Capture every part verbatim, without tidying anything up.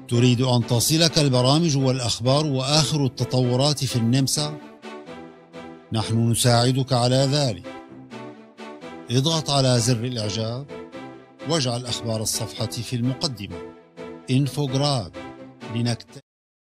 تريد أن تصلك البرامج والأخبار وآخر التطورات في النمسا؟ نحن نساعدك على ذلك. اضغط على زر الإعجاب واجعل أخبار الصفحة في المقدمة إنفوغراد لنكتب.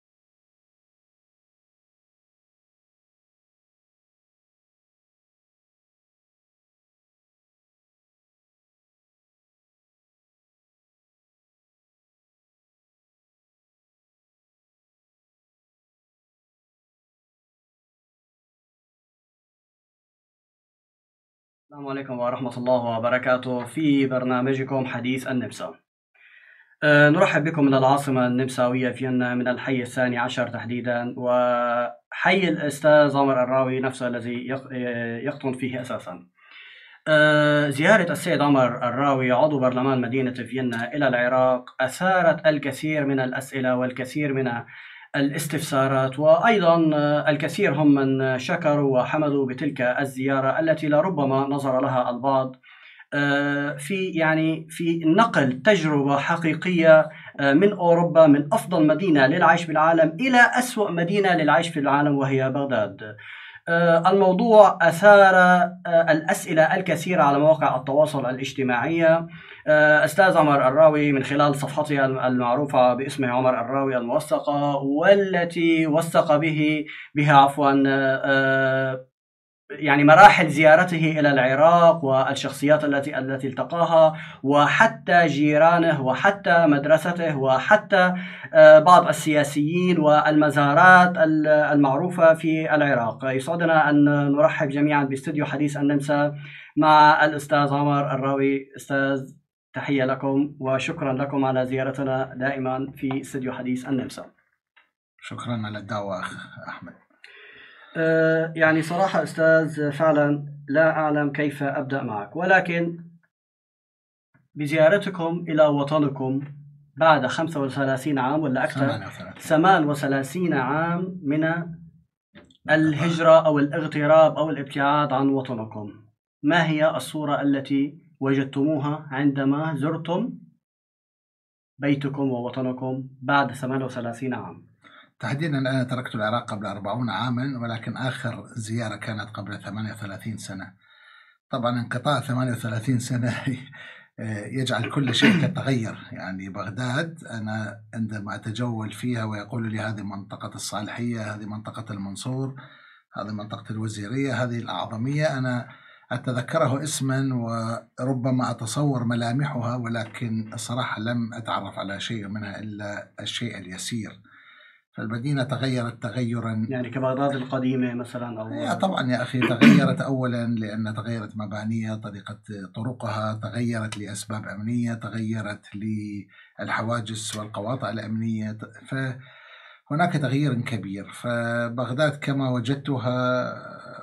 السلام عليكم ورحمة الله وبركاته. في برنامجكم حديث النمسا. أه نرحب بكم من العاصمة النمساوية فيينا، من الحي الثاني عشر تحديدا، وحي الأستاذ عمر الراوي نفسه الذي يقطن فيه أساسا. أه زيارة السيد عمر الراوي عضو برلمان مدينة فيينا إلى العراق أثارت الكثير من الأسئلة والكثير من الاستفسارات، وأيضا الكثير هم من شكروا وحمدوا بتلك الزيارة التي لربما نظر لها البعض في يعني في نقل تجربة حقيقية من أوروبا، من أفضل مدينة للعيش في العالم إلى أسوأ مدينة للعيش في العالم وهي بغداد. الموضوع أثار الأسئلة الكثيرة على مواقع التواصل الاجتماعي. أستاذ عمر الراوي من خلال صفحته المعروفة باسمه عمر الراوي الموثقة، والتي وثق به بها عفوا يعني مراحل زيارته إلى العراق والشخصيات التي التي التقاها، وحتى جيرانه، وحتى مدرسته، وحتى بعض السياسيين والمزارات المعروفة في العراق. يسعدنا أن نرحب جميعا باستوديو حديث النمسا مع الأستاذ عمر الراوي. أستاذ، تحية لكم وشكرا لكم على زيارتنا دائما في استوديو حديث النمسا. شكرا على الدعوة أخ أحمد. أه يعني صراحة أستاذ فعلا لا أعلم كيف أبدأ معك، ولكن بزيارتكم إلى وطنكم بعد خمسة وثلاثين عام ولا أكثر، ثمان وثلاثين عام من الهجرة أو الاغتراب أو الابتعاد عن وطنكم، ما هي الصورة التي وجدتموها عندما زرتم بيتكم ووطنكم بعد ثمان وثلاثين عام؟ تحديدا أنا تركت العراق قبل أربعين عاما، ولكن آخر زيارة كانت قبل ثمانية وثلاثين سنة. طبعا انقطاع ثمانية وثلاثين سنة يجعل كل شيء يتغير. يعني بغداد أنا عندما أتجول فيها ويقول لي هذه منطقة الصالحية، هذه منطقة المنصور، هذه منطقة الوزيرية، هذه الأعظمية، أنا أتذكره اسما وربما أتصور ملامحها، ولكن الصراحة لم أتعرف على شيء منها إلا الشيء اليسير. فالمدينة تغيرت تغيرا، يعني كبغداد القديمة مثلا أو طبعا يا أخي تغيرت أولا لأن تغيرت مبانيها، طريقة طرقها تغيرت لأسباب أمنية، تغيرت للحواجز والقواطع الأمنية، فهناك تغيير كبير. فبغداد كما وجدتها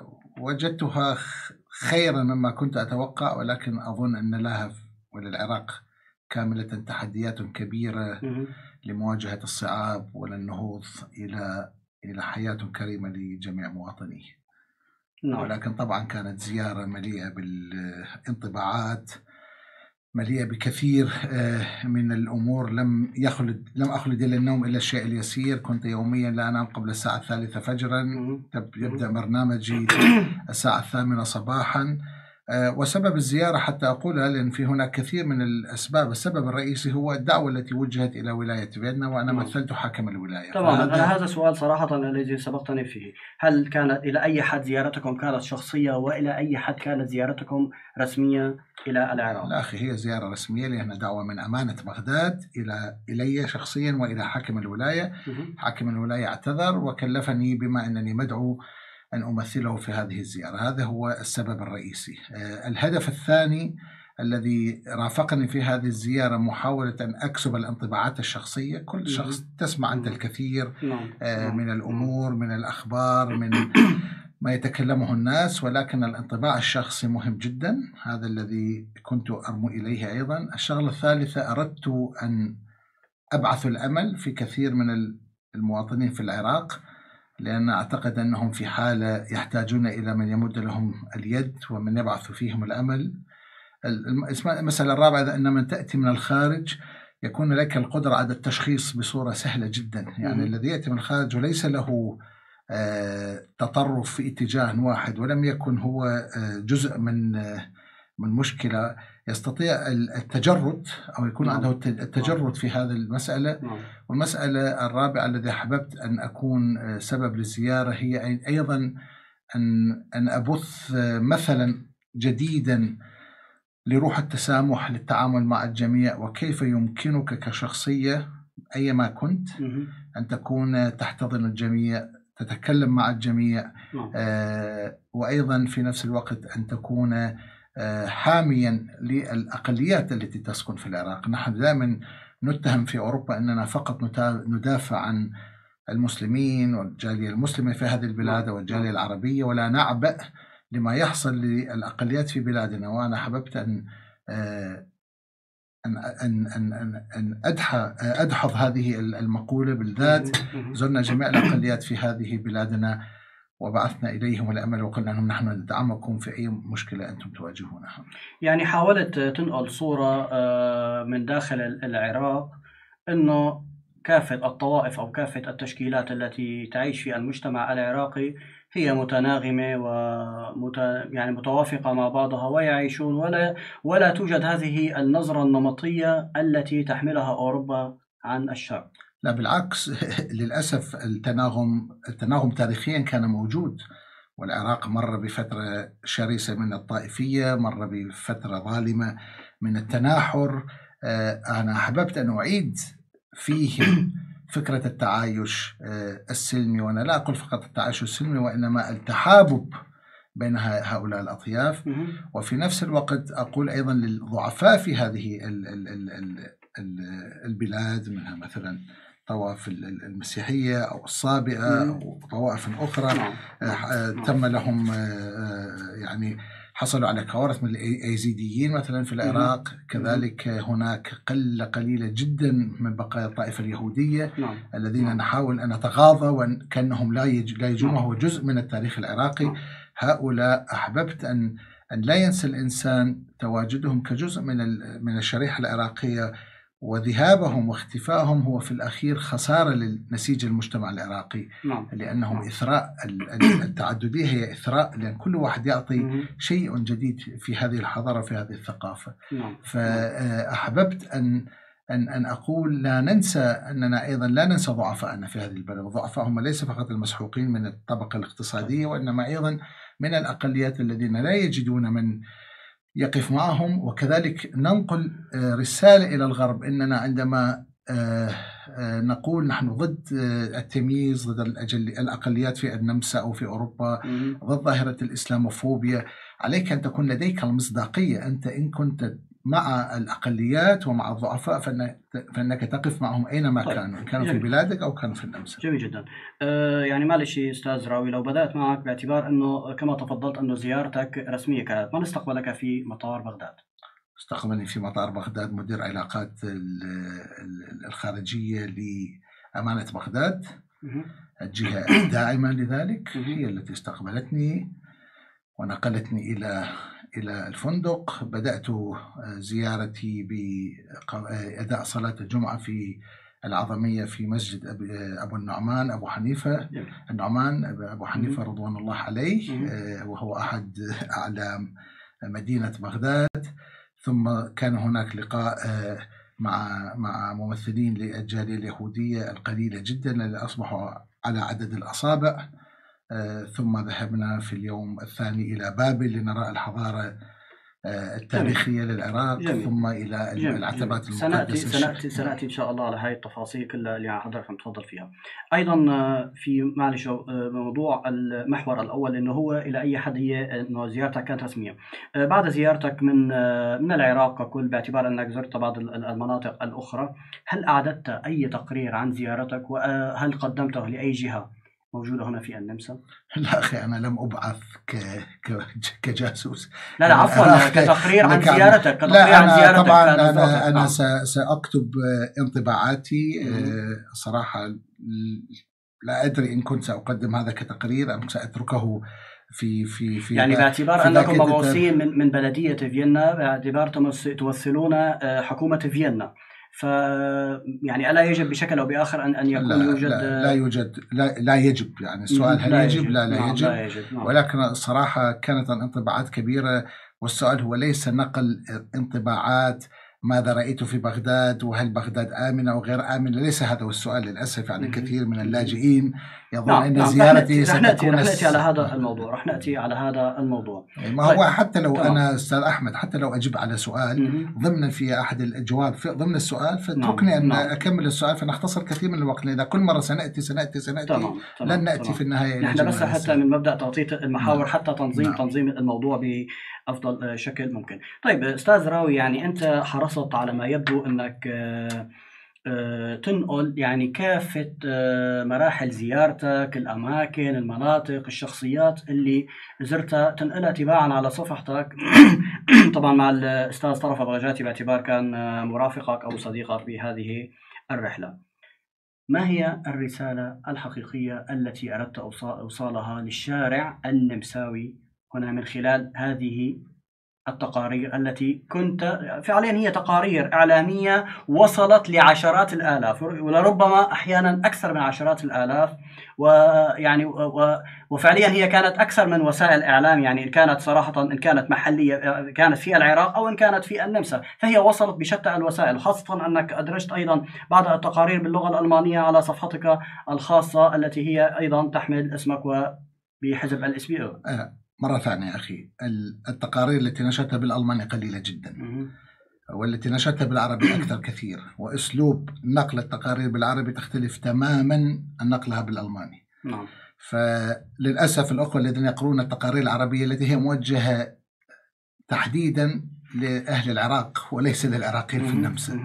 وجدتها خيرا مما كنت أتوقع، ولكن أظن أن لها وللعراق كاملة تحديات كبيرة لمواجهة الصعاب وللنهوض إلى إلى حياة كريمة لجميع مواطنيه. نعم. ولكن طبعا كانت زيارة مليئة بالانطباعات، مليئة بكثير من الأمور. لم يخلد لم أخلد إلى النوم إلا الشيء اليسير. كنت يوميا لا أنام قبل الساعة الثالثة فجرا، يبدأ برنامجي الساعة الثامنة صباحا. وسبب الزيارة حتى أقولها لأن في هناك كثير من الأسباب، السبب الرئيسي هو الدعوة التي وجهت إلى ولاية فيينا، وأنا مثلت حاكم الولاية. طبعا أنا هذا سؤال صراحة الذي سبقتني فيه، هل كانت إلى أي حد زيارتكم كانت شخصية، وإلى أي حد كانت زيارتكم رسمية إلى العراق؟ لا أخي، هي زيارة رسمية لأن دعوة من أمانة بغداد إلى إلي شخصيا وإلى حاكم الولاية. حاكم الولاية اعتذر وكلفني بما أنني مدعو أن أمثله في هذه الزيارة. هذا هو السبب الرئيسي. أه الهدف الثاني الذي رافقني في هذه الزيارة محاولة أن أكسب الانطباعات الشخصية. كل شخص تسمع أنت الكثير أه من الأمور، من الأخبار، من ما يتكلمه الناس، ولكن الانطباع الشخصي مهم جدا. هذا الذي كنت أرمو إليه أيضا. الشغلة الثالثة، أردت أن أبعث الأمل في كثير من المواطنين في العراق، لأن أعتقد أنهم في حالة يحتاجون إلى من يمد لهم اليد ومن يبعث فيهم الأمل. المسألة الرابعة، أن من تأتي من الخارج يكون لك القدرة على التشخيص بصورة سهلة جدا. يعني الذي يأتي من الخارج وليس له تطرف في اتجاه واحد ولم يكن هو جزء من من مشكلة، يستطيع التجرد أو يكون عنده التجرد في هذه المسألة. والمسألة الرابعة التي أحببت أن أكون سبب للزيارة هي أيضا أن أن أبث مثلا جديدا لروح التسامح للتعامل مع الجميع، وكيف يمكنك كشخصية أيما كنت أن تكون تحتضن الجميع، تتكلم مع الجميع، آه وأيضا في نفس الوقت أن تكون آه حاميا للأقليات التي تسكن في العراق. نحن دائما نتهم في أوروبا أننا فقط ندافع عن المسلمين والجالية المسلمة في هذه البلاد والجالية العربية، ولا نعبأ لما يحصل للأقليات في بلادنا. وأنا حببت أن آه أن أن أن أن أدحض أدحض هذه المقولة بالذات. زرنا جميع الأقليات في هذه بلادنا وبعثنا إليهم الأمل وقلنا لهم نحن ندعمكم في أي مشكلة أنتم تواجهونها. يعني حاولت تنقل صورة من داخل العراق أنه كافة الطوائف أو كافة التشكيلات التي تعيش في المجتمع العراقي هي متناغمة ومت يعني متوافقة مع بعضها ويعيشون، ولا ولا توجد هذه النظرة النمطية التي تحملها أوروبا عن الشرق. لا بالعكس، للأسف التناغم التناغم تاريخيا كان موجود، والعراق مر بفترة شرسة من الطائفية، مر بفترة ظالمة من التناحر. أنا أحببت أن أعيد فيه فكرة التعايش السلمي، وأنا لا أقول فقط التعايش السلمي وإنما التحابب بين هؤلاء الأطياف. وفي نفس الوقت أقول أيضا للضعفاء في هذه البلاد، منها مثلا طوائف المسيحية أو الصابئة أو طوائف أخرى تم لهم يعني حصلوا على كوارث من الأيزيديين مثلا في العراق. كذلك هناك قلة قليلة جدا من بقايا الطائفة اليهودية الذين نحاول أن نتغاضى وكأنهم لا يجون، وهو جزء من التاريخ العراقي. هؤلاء أحببت أن أن لا ينسى الإنسان تواجدهم كجزء من من الشريحة العراقية، وذهابهم واختفائهم هو في الأخير خسارة لنسيج المجتمع العراقي. نعم. لأنهم إثراء التعددية هي إثراء، لأن كل واحد يعطي شيء جديد في هذه الحضارة في هذه الثقافة. نعم. فأحببت أن أن أن أقول لا ننسى أننا أيضا لا ننسى ضعفائنا في هذه البلد. الضعفاء هم ليس فقط المسحوقين من الطبقة الاقتصادية، وإنما أيضا من الأقليات الذين لا يجدون من يقف معهم. وكذلك ننقل رسالة إلى الغرب أننا عندما نقول نحن ضد التمييز، ضد الأقليات في النمسا أو في أوروبا، ضد ظاهرة الإسلاموفوبيا، عليك أن تكون لديك المصداقية. أنت إن كنت مع الأقليات ومع الضعفاء فإنك تقف معهم أينما طيب. كانوا كانوا جميل. في بلادك أو كانوا في النمسا. جميل جدا. أه يعني معلش أستاذ راوي، لو بدأت معك باعتبار أنه كما تفضلت أنه زيارتك رسمية كانت، من استقبلك في مطار بغداد؟ استقبلني في مطار بغداد مدير علاقات الخارجية لأمانة بغداد، الجهة الداعمة لذلك، هي التي استقبلتني ونقلتني إلى إلى الفندق. بدأت زيارتي بأداء صلاة الجمعة في العظمية في مسجد أبو النعمان أبو حنيفة النعمان أبو حنيفة رضوان الله عليه، وهو أحد أعلام مدينة بغداد. ثم كان هناك لقاء مع مع ممثلين للجالية اليهودية القليلة جدا الذين أصبحوا على عدد الأصابع. ثم ذهبنا في اليوم الثاني إلى بابل لنرى الحضارة التاريخية جميل. للعراق جميل. ثم إلى جميل. العتبات المقدسة. سنأتي, سنأتي, سنأتي إن شاء الله على هذه التفاصيل كلها اللي حضرتك عم تفضل فيها. أيضا في معلش موضوع المحور الأول إنه هو إلى أي حد هي إنه زيارتك كانت رسمية. بعد زيارتك من من العراق ككل، باعتبار أنك زرت بعض المناطق الأخرى، هل أعددت أي تقرير عن زيارتك وهل قدمته لأي جهة موجودة هنا في النمسا؟ لا أخي، أنا لم أبعث ك... ك... كجاسوس. لا لا عفوا، كتقرير عن زيارتك كتقرير لا عن زيارتك طبعا أنا, أنا س... سأكتب انطباعاتي. صراحة لا أدري إن كنت سأقدم هذا كتقرير أم سأتركه في في في يعني باعتبار في أنكم مبعوثين من من بلدية فيينا، باعتبار توصلون حكومة فيينا، ف يعني ألا يجب بشكل أو بآخر أن أن يكون لا يوجد لا, لا يوجد لا, لا يجب يعني السؤال هل لا يجب, يجب. لا لا نعم يجب, لا يجب. نعم. ولكن الصراحة كانت انطباعات كبيرة، والسؤال هو ليس نقل انطباعات ماذا رأيت في بغداد وهل بغداد آمنة أو غير آمنة، ليس هذا هو السؤال للأسف. يعني كثير من اللاجئين يظن نعم. أن نعم. زيارتي رح نأتي, ستكون رح نأتي على هذا الموضوع رح نأتي على هذا الموضوع. ما هو طيب. حتى لو طبعا. أنا أستاذ أحمد حتى لو أجيب على سؤال م- ضمن في أحد الجواب في ضمن السؤال فتركني نعم. أن نعم. أكمل السؤال فنختصر كثير من الوقت، إذا كل مرة سنأتي سنأتي سنأتي تمام. تمام. لن نأتي تمام. في النهاية. نحن بس حتى من مبدأ تغطية المحاور نعم. حتى تنظيم نعم. تنظيم الموضوع بأفضل شكل ممكن. طيب أستاذ راوي، يعني أنت حرصت على ما يبدو أنك تنقل يعني كافة مراحل زيارتك، الأماكن، المناطق، الشخصيات اللي زرتها، تنقلها تباعا على صفحتك طبعا مع الأستاذ طرف بغجاتي باعتبار كان مرافقك أو صديقك بهذه الرحلة. ما هي الرسالة الحقيقية التي أردت أوصالها للشارع النمساوي هنا من خلال هذه التقارير التي كنت فعليا هي تقارير إعلامية وصلت لعشرات الآلاف ولربما أحيانا أكثر من عشرات الآلاف، ويعني وفعليا هي كانت أكثر من وسائل إعلام، يعني إن كانت صراحة إن كانت محلية كانت في العراق أو إن كانت في النمسا، فهي وصلت بشتى الوسائل، خاصة أنك أدرجت أيضا بعض التقارير باللغة الألمانية على صفحتك الخاصة التي هي أيضا تحمل اسمك وبحزب الاس بي او. مرة ثانية أخي، التقارير التي نشرتها بالألماني قليلة جدا والتي نشرتها بالعربي أكثر كثير، وأسلوب نقل التقارير بالعربي تختلف تماما عن نقلها بالألماني. نعم. فللأسف الأخوة الذين يقرون التقارير العربية التي هي موجهة تحديدا لأهل العراق وليس للعراقيين في النمسا،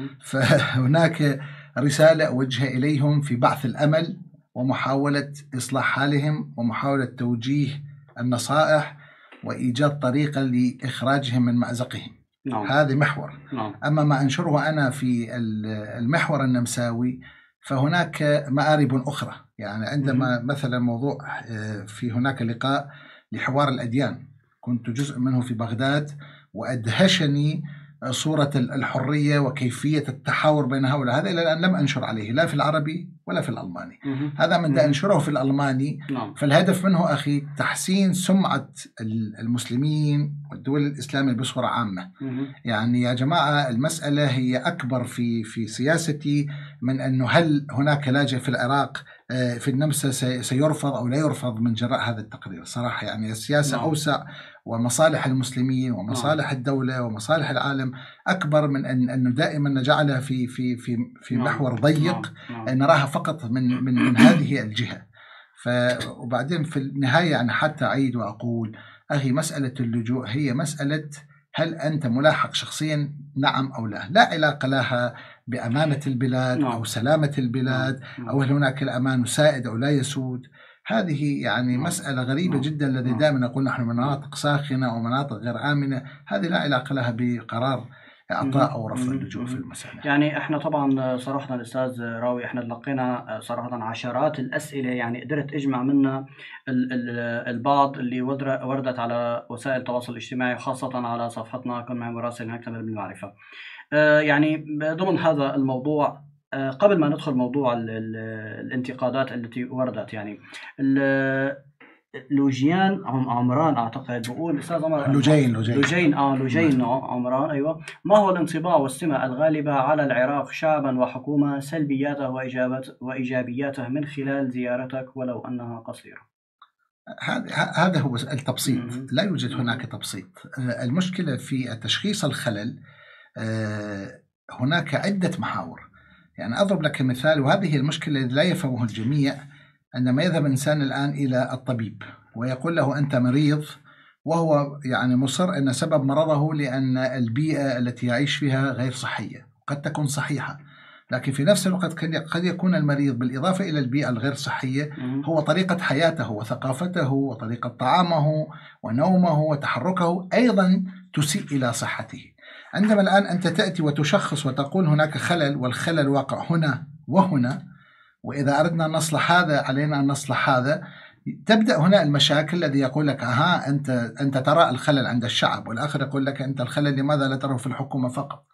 فهناك رسالة أوجهها إليهم في بعث الأمل ومحاولة إصلاح حالهم ومحاولة توجيه النصائح وإيجاد طريقة لإخراجهم من مأزقهم. نعم. هذا محور. نعم. أما ما أنشره أنا في المحور النمساوي فهناك مآرب أخرى. يعني عندما م- مثلا موضوع في هناك لقاء لحوار الأديان كنت جزء منه في بغداد، وأدهشني صورة الحرية وكيفية التحاور بين هؤلاء، هذا إلى الآن لم أنشر عليه لا في العربي ولا في الألماني. مم. هذا من دا أنشره في الألماني. نعم. فالهدف منه أخي تحسين سمعة المسلمين والدول الإسلامية بصورة عامة. مم. يعني يا جماعة المسألة هي أكبر في في سياستي من أنه هل هناك لاجئ في العراق في النمسا سيرفض أو لا يرفض من جراء هذا التقرير. صراحة يعني السياسة نعم. أوسع، ومصالح المسلمين ومصالح نعم. الدولة ومصالح العالم أكبر من أن أنه دائما نجعلها في في في في نعم. محور ضيق نعم. نعم. نراها فقط من من من هذه الجهة. ف وبعدين في النهاية يعني حتى أعيد وأقول أخي، مسألة اللجوء هي مسألة هل أنت ملاحق شخصيا نعم أو لا، لا علاقة لها بأمانة البلاد نعم. أو سلامة البلاد نعم. أو هل هناك الأمان سائد أو لا يسود. هذه يعني نعم. مسألة غريبة نعم. جدا، الذي نعم. دائما نقول نحن من مناطق ساخنة ومناطق غير آمنة، هذه لا علاقة لها بقرار إعطاء أو رفض اللجوء في المسألة. يعني إحنا طبعا صراحة الأستاذ راوي إحنا تلقينا صراحة عشرات الأسئلة، يعني قدرت أجمع منها البعض اللي وردت على وسائل التواصل الاجتماعي، خاصة على صفحتنا كن معي مراسل مكتب بالمعرفة. يعني ضمن هذا الموضوع قبل ما ندخل موضوع الانتقادات التي وردت، يعني لوجيان عمران اعتقد بقول استاذ عمر لوجين لوجين لوجين اه لوجين عمران ايوه ما هو الانطباع والسمة الغالبة على العراق شعبا وحكومة، سلبياته وايجابات وايجابياته من خلال زيارتك ولو انها قصيرة؟ هذا هو التبسيط. لا يوجد هناك تبسيط. المشكلة في تشخيص الخلل. هناك عدة محاور. يعني أضرب لك مثال، وهذه المشكلة لا يفهمه الجميع. عندما يذهب إنسان الآن إلى الطبيب ويقول له أنت مريض، وهو يعني مصر أن سبب مرضه لأن البيئة التي يعيش فيها غير صحية، قد تكون صحيحة، لكن في نفس الوقت قد يكون المريض بالإضافة إلى البيئة الغير صحية هو طريقة حياته وثقافته وطريقة طعامه ونومه وتحركه أيضا تسيء إلى صحته. عندما الآن أنت تأتي وتشخص وتقول هناك خلل، والخلل واقع هنا وهنا، وإذا أردنا أن نصلح هذا علينا أن نصلح هذا، تبدأ هنا المشاكل. الذي يقول لك ها أنت أنت ترى الخلل عند الشعب، والآخر يقول لك أنت الخلل لماذا لا تراه في الحكومة فقط.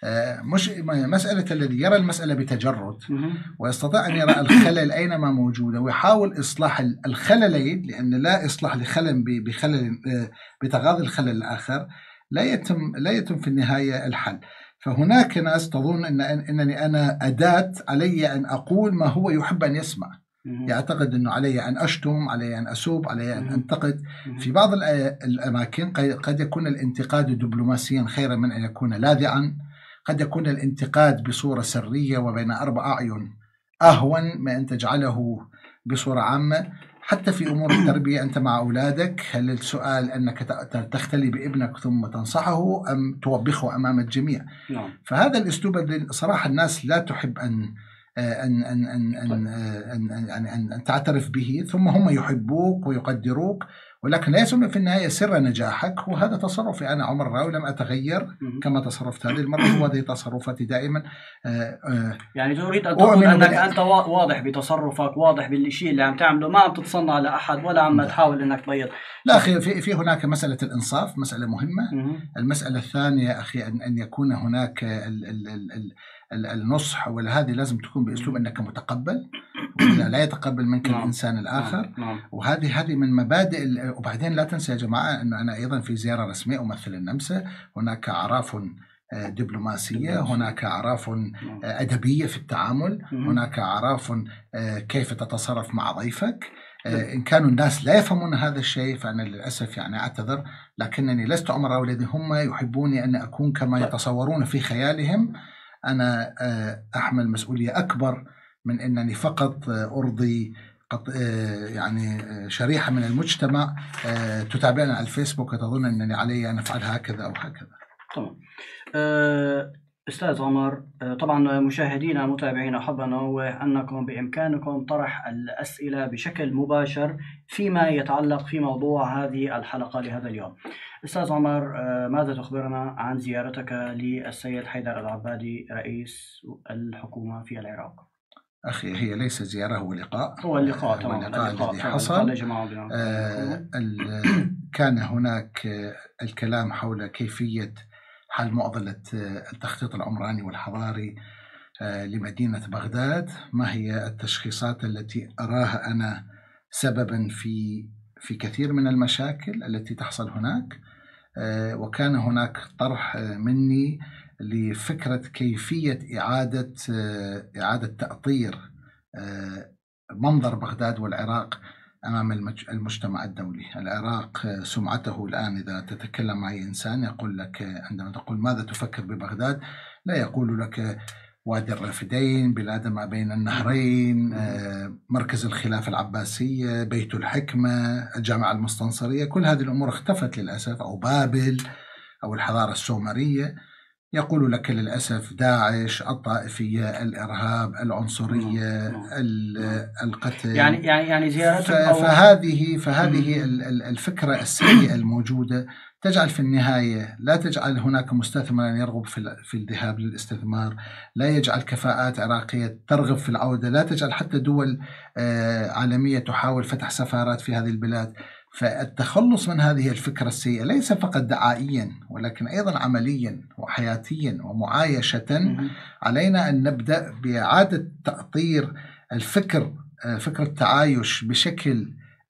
مش مسألة الذي يرى المسألة بتجرد ويستطيع أن يرى الخلل أينما موجودة ويحاول إصلاح الخللين، لأن لا إصلاح لخلل بخلل بتغاضي الخلل الآخر لا يتم لا يتم في النهاية الحل. فهناك ناس تظن أن أنني أنا أداة علي أن أقول ما هو يحب أن يسمع، يعتقد أنه علي أن أشتم، علي أن أسوب، علي أن أنتقد. في بعض الأماكن قد يكون الانتقاد دبلوماسيا خيرا من أن يكون لاذعا، قد يكون الانتقاد بصورة سرية وبين أربع أعين أهون ما أن تجعله بصورة عامة. حتى في أمور التربية أنت مع أولادك، هل السؤال أنك تختلي بابنك ثم تنصحه أم توبخه أمام الجميع؟ نعم. فهذا الأسلوب الذي صراحة الناس لا تحب أن أن أن أن أن أن, أن, أن, أن تعترف به، ثم هم يحبوك ويقدروك، ولكن لا يسمى في النهاية سر نجاحك. وهذا تصرفي أنا عمر الراوي، لم أتغير كما تصرفت هذه المرة، وهذه تصرفاتي دائما. آآ آآ يعني تريد أن تقول أنك أنت واضح بتصرفك، واضح بالشيء اللي عم تعمله، ما عم تتصنع لأحد ولا عم تحاول أنك تبيض. لا أخي، في, في هناك مسألة الإنصاف، مسألة مهمة. المسألة الثانية أخي أن, أن يكون هناك ال ال ال ال النصح، وهذه لازم تكون بأسلوب أنك متقبل ولا لا يتقبل منك نعم. الإنسان الآخر نعم. وهذه هذه من مبادئ. وبعدين لا تنسى يا جماعة أنه أنا أيضا في زيارة رسمية أمثل النمسا، هناك أعراف دبلوماسية، هناك أعراف أدبية في التعامل، هناك أعراف كيف تتصرف مع ضيفك. إن كانوا الناس لا يفهمون هذا الشيء فأنا للأسف يعني أعتذر، لكنني لست عمر الذي هم يحبوني أن أكون كما يتصورون في خيالهم. أنا أحمل مسؤولية أكبر من أنني فقط أرضي يعني شريحة من المجتمع تتابعني على الفيسبوك وتظن أنني علي أن أفعل هكذا أو هكذا. طبعا. أستاذ عمر، طبعا مشاهدينا متابعينا أحب أن أنوه أنكم بإمكانكم طرح الأسئلة بشكل مباشر فيما يتعلق في موضوع هذه الحلقة لهذا اليوم. أستاذ عمر، ماذا تخبرنا عن زيارتك للسيد حيدر العبادي رئيس الحكومة في العراق؟ أخي هي ليس زيارة، هو لقاء. هو اللقاء طبعا اللقاء الذي حصل. آه كان هناك الكلام حول كيفية حل معضلة التخطيط العمراني والحضاري لمدينة بغداد. ما هي التشخيصات التي أراها أنا سببا في في كثير من المشاكل التي تحصل هناك؟ وكان هناك طرح مني لفكرة كيفية إعادة إعادة تأطير منظر بغداد والعراق أمام المجتمع الدولي. العراق سمعته الآن إذا تتكلم معي إنسان يقول لك، عندما تقول ماذا تفكر ببغداد، لا يقول لك وادي الرافدين، بلاد ما بين النهرين، مركز الخلافة العباسية، بيت الحكمة، الجامعة المستنصرية. كل هذه الأمور اختفت للأسف، أو بابل أو الحضارة السومرية. يقول لك للأسف داعش، الطائفية، الإرهاب، العنصرية، القتل. يعني يعني يعني زيارتك فهذه فهذه الفكرة السيئة الموجودة تجعل في النهاية لا تجعل هناك مستثمر يرغب في في الذهاب للاستثمار، لا يجعل كفاءات عراقية ترغب في العودة، لا تجعل حتى دول عالمية تحاول فتح سفارات في هذه البلاد. فالتخلص من هذه الفكرة السيئة ليس فقط دعائيا ولكن أيضا عمليا وحياتيا ومعايشة. علينا أن نبدأ بإعادة تأطير الفكر، فكرة التعايش بشكل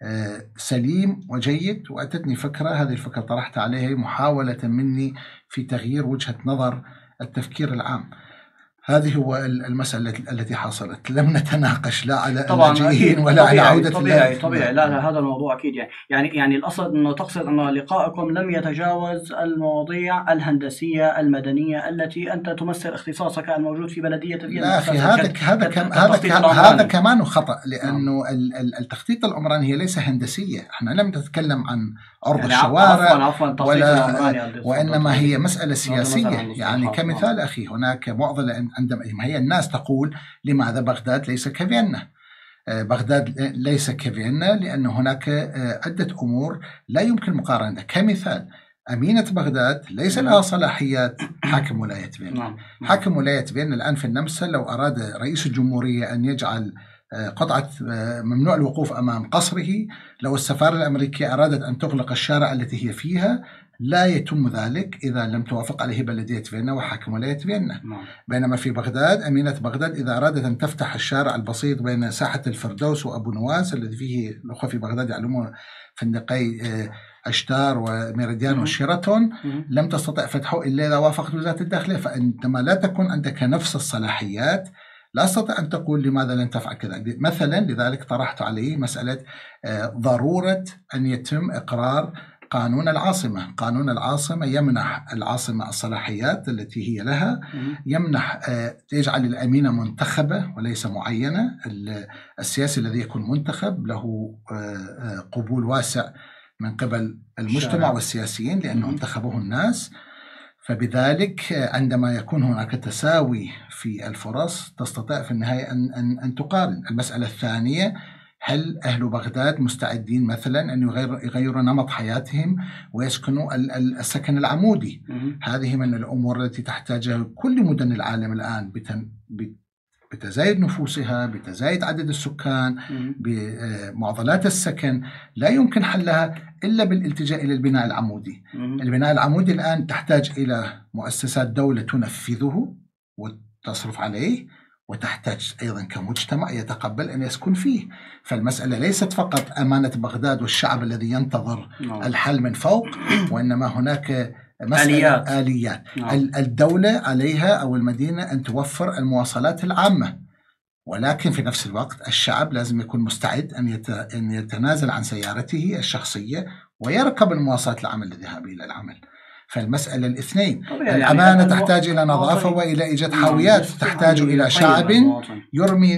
سليم وجيد. وأتتني فكرة، هذه الفكرة طرحت عليها محاولة مني في تغيير وجهة نظر التفكير العام. هذه هو المسألة التي حصلت. لم نتناقش لا على اللاجئين ولا على عودة طبيعي طبيعي لا لا هذا الموضوع أكيد يعني يعني يعني الأصل أنه تقصد أن لقائكم لم يتجاوز المواضيع الهندسية المدنية التي أنت تمثل اختصاصك الموجود في بلدية فيينا. لا أخي، هذا هذا كم هذا هذا كمان خطأ، لأنه التخطيط العمراني هي ليس هندسية. احنا لم نتكلم عن عرض يعني الشوارع عفواً عفواً ولا وإنما هي مسألة سياسية. يعني كمثال أخي، هناك معضلة عندما هي الناس تقول لماذا بغداد ليس كفيينا؟ بغداد ليس كفيينا لأن هناك عدة أمور لا يمكن مقارنتها. كمثال، أمينة بغداد ليس لها صلاحيات حاكم ولاية فيينا. حاكم ولاية فيينا الآن في النمسا لو أراد رئيس الجمهورية أن يجعل قطعة ممنوع الوقوف أمام قصره، لو السفارة الأمريكية أرادت أن تغلق الشارع التي هي فيها، لا يتم ذلك إذا لم توافق عليه بلدية فيينا وحاكم ولاية فيينا. بينما في بغداد أمينة بغداد إذا أرادت أن تفتح الشارع البسيط بين ساحة الفردوس وأبو نواس الذي فيه الأخوة في بغداد يعلمون فندقي أشتار وميريديان والشيراتون، لم تستطع فتحه إلا إذا وافقت وزارة الداخلية. فعندما لا تكون عندك نفس الصلاحيات لا أستطيع أن تقول لماذا لن تفعل كذا مثلا. لذلك طرحت عليه مسألة ضرورة أن يتم إقرار قانون العاصمة. قانون العاصمة يمنح العاصمة الصلاحيات التي هي لها، يمنح يجعل الأمينة منتخبة وليس معينة. السياسي الذي يكون منتخب له قبول واسع من قبل المجتمع والسياسيين لأنه انتخبه الناس. فبذلك عندما يكون هناك تساوي في الفرص تستطيع في النهاية أن, أن, أن تقارن. المسألة الثانية، هل أهل بغداد مستعدين مثلا أن يغير يغيروا نمط حياتهم ويسكنوا السكن العمودي؟ هذه من الأمور التي تحتاجها كل مدن العالم الآن بتزايد نفوسها، بتزايد عدد السكان، بمعضلات السكن. لا يمكن حلها إلا بالالتجاء إلى البناء العمودي. البناء العمودي الآن تحتاج إلى مؤسسات دولة تنفذه وتصرف عليه، وتحتاج أيضا كمجتمع يتقبل أن يسكن فيه. فالمسألة ليست فقط أمانة بغداد والشعب الذي ينتظر الحل من فوق، وإنما هناك آليات, آليات. الدولة عليها أو المدينة أن توفر المواصلات العامة، ولكن في نفس الوقت الشعب لازم يكون مستعد أن يتنازل عن سيارته الشخصية ويركب المواصلات العامة للذهاب إلى العمل. فالمسألة الاثنين، الأمانة يعني تحتاج إلى نظافة وإلى إيجاد حاويات، تحتاج إلى شعب يرمي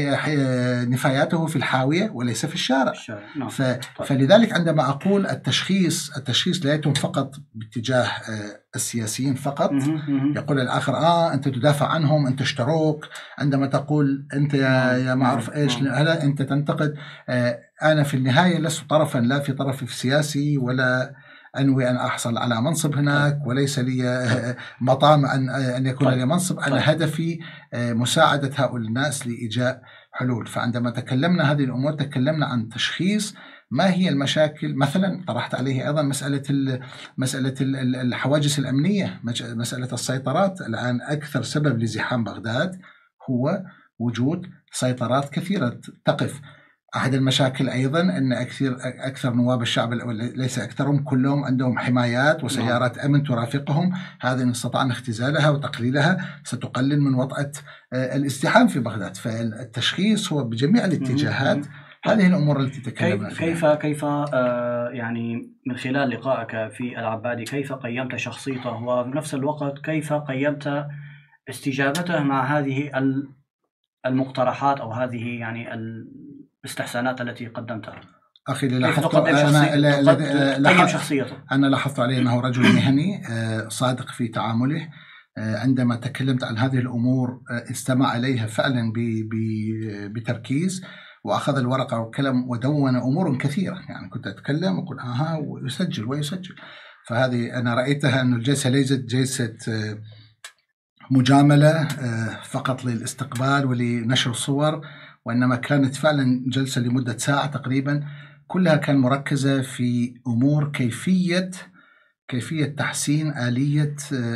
نفاياته في الحاوية وليس في الشارع. ف... فلذلك عندما أقول التشخيص التشخيص لا يتم فقط باتجاه السياسيين فقط. يقول الآخر آه أنت تدافع عنهم، أنت اشتروك. عندما تقول أنت يا, يا معرف إيش، هلا أنت تنتقد. آه أنا في النهاية لست طرفا لا في طرف السياسي ولا أنوي أن أحصل على منصب هناك، وليس لي مطام أن أن يكون لي منصب. أنا هدفي مساعدة هؤلاء الناس لإيجاء حلول. فعندما تكلمنا هذه الأمور تكلمنا عن تشخيص ما هي المشاكل. مثلا طرحت عليه أيضا مسألة مسألة الحواجز الأمنية، مسألة السيطرات. الآن أكثر سبب لزحام بغداد هو وجود سيطرات كثيرة تقف. أحد المشاكل أيضا أن أكثر أكثر نواب الشعب ليس أكثرهم كلهم عندهم حمايات وسيارات أمن ترافقهم. هذا إن استطعنا اختزالها وتقليلها ستقلل من وطأة الازدحام في بغداد. فالتشخيص هو بجميع الاتجاهات. هذه الأمور التي تكلمنا فيها. كيف كيف آه يعني من خلال لقائك في العبادي كيف قيمت شخصيته، وبنفس الوقت كيف قيمت استجابته مع هذه المقترحات أو هذه يعني الاستحسانات التي قدمتها؟ أخي لاحظت أنا لاحظت شخصيته أنا لاحظت عليه أنه رجل مهني صادق في تعامله. عندما تكلمت عن هذه الأمور استمع إليها فعلا بتركيز، وأخذ الورقة والقلم ودون أمور كثيرة. يعني كنت أتكلم وأقول آها ويسجل ويسجل. فهذه أنا رأيتها أن الجلسة ليست جلسة مجاملة فقط للاستقبال ولنشر الصور، وإنما كانت فعلا جلسة لمدة ساعة تقريبا، كلها كان مركزة في أمور كيفية كيفية تحسين آلية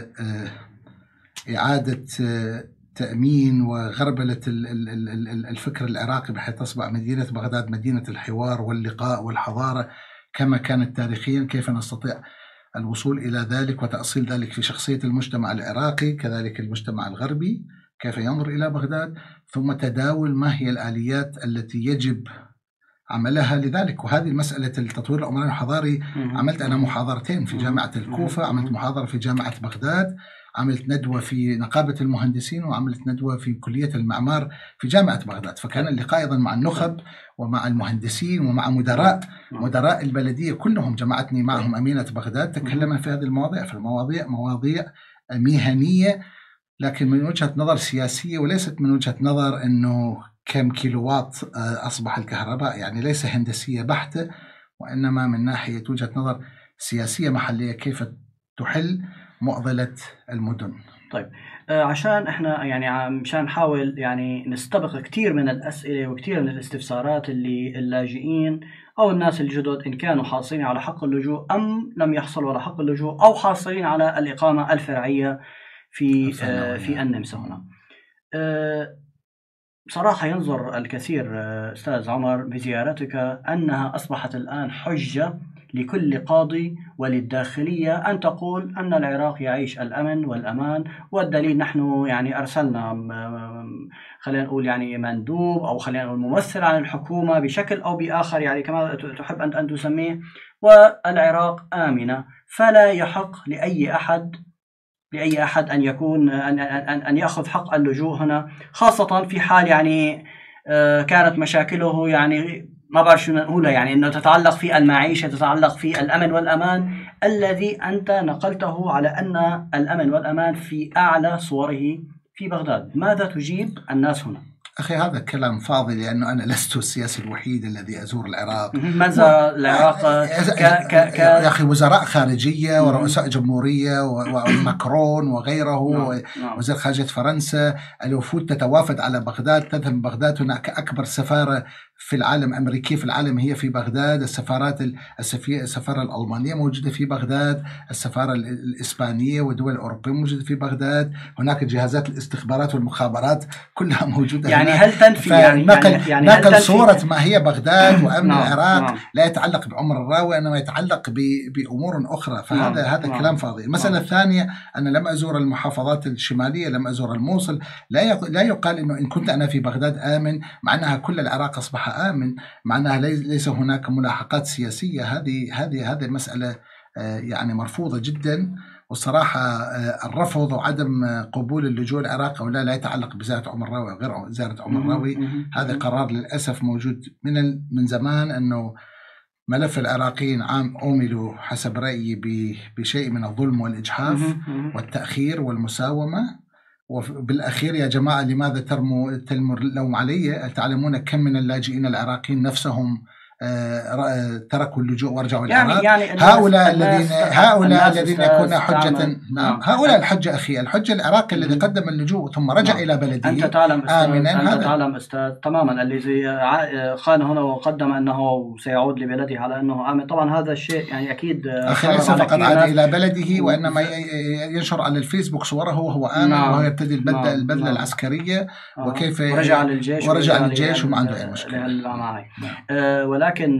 إعادة تأمين وغربلة الفكر العراقي بحيث تصبح مدينة بغداد مدينة الحوار واللقاء والحضارة كما كانت تاريخيا. كيف نستطيع الوصول إلى ذلك وتأصيل ذلك في شخصية المجتمع العراقي، كذلك المجتمع الغربي كيف ينظر إلى بغداد، ثم تداول ما هي الآليات التي يجب عملها لذلك. وهذه مسألة التطوير العمراني الحضاري عملت أنا محاضرتين في جامعة الكوفة، عملت محاضرة في جامعة بغداد، عملت ندوة في نقابة المهندسين، وعملت ندوة في كلية المعمار في جامعة بغداد. فكان اللقاء أيضا مع النخب ومع المهندسين ومع مدراء مدراء البلدية كلهم، جمعتني معهم أمينة بغداد، تكلمنا في هذه المواضيع. فالمواضيع مواضيع مهنية لكن من وجهة نظر سياسية، وليست من وجهة نظر أنه كم كيلووات أصبح الكهرباء، يعني ليس هندسية بحتة، وإنما من ناحية وجهة نظر سياسية محلية كيف تحل معضلة المدن. طيب آه عشان احنا يعني مشان نحاول يعني نستبق كثير من الأسئلة وكثير من الاستفسارات اللي اللاجئين أو الناس الجدد إن كانوا حاصلين على حق اللجوء أم لم يحصلوا على حق اللجوء أو حاصلين على الإقامة الفرعية في في النمسا هنا. بصراحة ينظر الكثير أستاذ عمر بزيارتك أنها أصبحت الآن حجة لكل قاضي وللداخلية أن تقول أن العراق يعيش الأمن والأمان، والدليل نحن يعني أرسلنا خلينا نقول يعني مندوب أو خلينا نقول ممثل عن الحكومة بشكل أو بآخر، يعني كما تحب أنت أن تسميه، والعراق آمنة، فلا يحق لأي أحد لأي أحد أن يكون أن أن أن يأخذ حق اللجوء هنا، خاصة في حال يعني كانت مشاكله يعني ما بعرف شو نقولها، يعني إنه تتعلق في المعيشة، تتعلق في الأمن والأمان الذي أنت نقلته على أن الأمن والأمان في أعلى صوره في بغداد. ماذا تجيب الناس هنا؟ أخي هذا كلام فاضي، لأنه أنا لست السياسي الوحيد الذي أزور العراق. من زار العراق؟ ك... ك... ك... يا أخي وزراء خارجية ورؤساء جمهورية وماكرون وغيره، وزير خارجية فرنسا، الوفود تتوافد على بغداد، تذهب بغداد. هناك أكبر سفارة في العالم أمريكية في العالم هي في بغداد، السفارات السفارة الألمانية موجودة في بغداد، السفارة الإسبانية والدول الأوروبية موجودة في بغداد، هناك جهازات الاستخبارات والمخابرات كلها موجودة يعني هناك. هل تنفي يعني نقل, يعني, يعني نقل هل صورة ما هي بغداد وأمن نعم العراق نعم لا يتعلق بعمر الراوي، إنما يتعلق بأمور أخرى، فهذا نعم هذا نعم كلام فاضي. المسألة نعم الثانية، أنا لم أزور المحافظات الشمالية، لم أزور الموصل، لا لا يقال إنه إن كنت أنا في بغداد آمن معناها كل العراق أصبح آمن، معناها ليس هناك ملاحقات سياسية. هذه هذه هذه مسألة يعني مرفوضة جدا، والصراحة الرفض وعدم قبول اللجوء العراق أو لا لا يتعلق بزيارة عمر الراوي أو غير زيارة عمر الراوي. هذا قرار للأسف موجود من من زمان، أنه ملف العراقيين عام أوملوا حسب رأيي بشيء من الظلم والإجحاف والتأخير والمساومة. وبالأخير يا جماعة لماذا ترموا تلموا اللوم علي؟ تعلمون كم من اللاجئين العراقيين نفسهم تركوا اللجوء ورجعوا يعني العراق. يعني هؤلاء الذين هؤلاء الذين يكون حجة، نعم هؤلاء الحجة أخي، الحجة العراقي الذي قدم اللجوء ثم رجع نعم. إلى بلده. أنت تعلم أستاذ أنت هذا. تعلم أستاذ تماما الذي خان هنا وقدم أنه سيعود لبلده على أنه آمن. طبعا هذا الشيء يعني أكيد أخي ليس فقط عاد إلى بلده، وإنما ينشر على الفيسبوك صوره وهو آمن نعم. وهو يبتدي البدلة نعم. البدلة نعم. العسكرية آه. وكيف ورجع للجيش ورجع للجيش وما عنده أي مشكلة. نعم. أه ولكن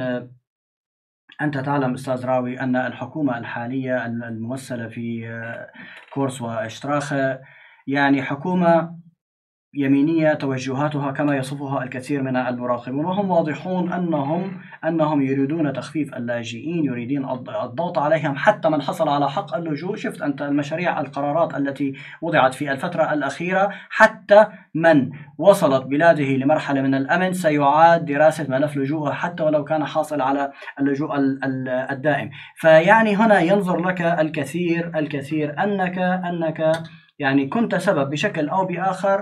أنت تعلم أستاذ راوي أن الحكومة الحالية الممثلة في كورس واشتراخ يعني حكومة يمينية توجهاتها كما يصفها الكثير من المراقبون، وهم واضحون أنهم أنهم يريدون تخفيف اللاجئين، يريدون الضغط عليهم حتى من حصل على حق اللجوء. شفت أنت المشاريع القرارات التي وضعت في الفترة الأخيرة، حتى من وصلت بلاده لمرحلة من الأمن سيعاد دراسة ملف لجوءه حتى ولو كان حاصل على اللجوء الدائم. فيعني هنا ينظر لك الكثير الكثير أنك أنك يعني كنت سبب بشكل أو بآخر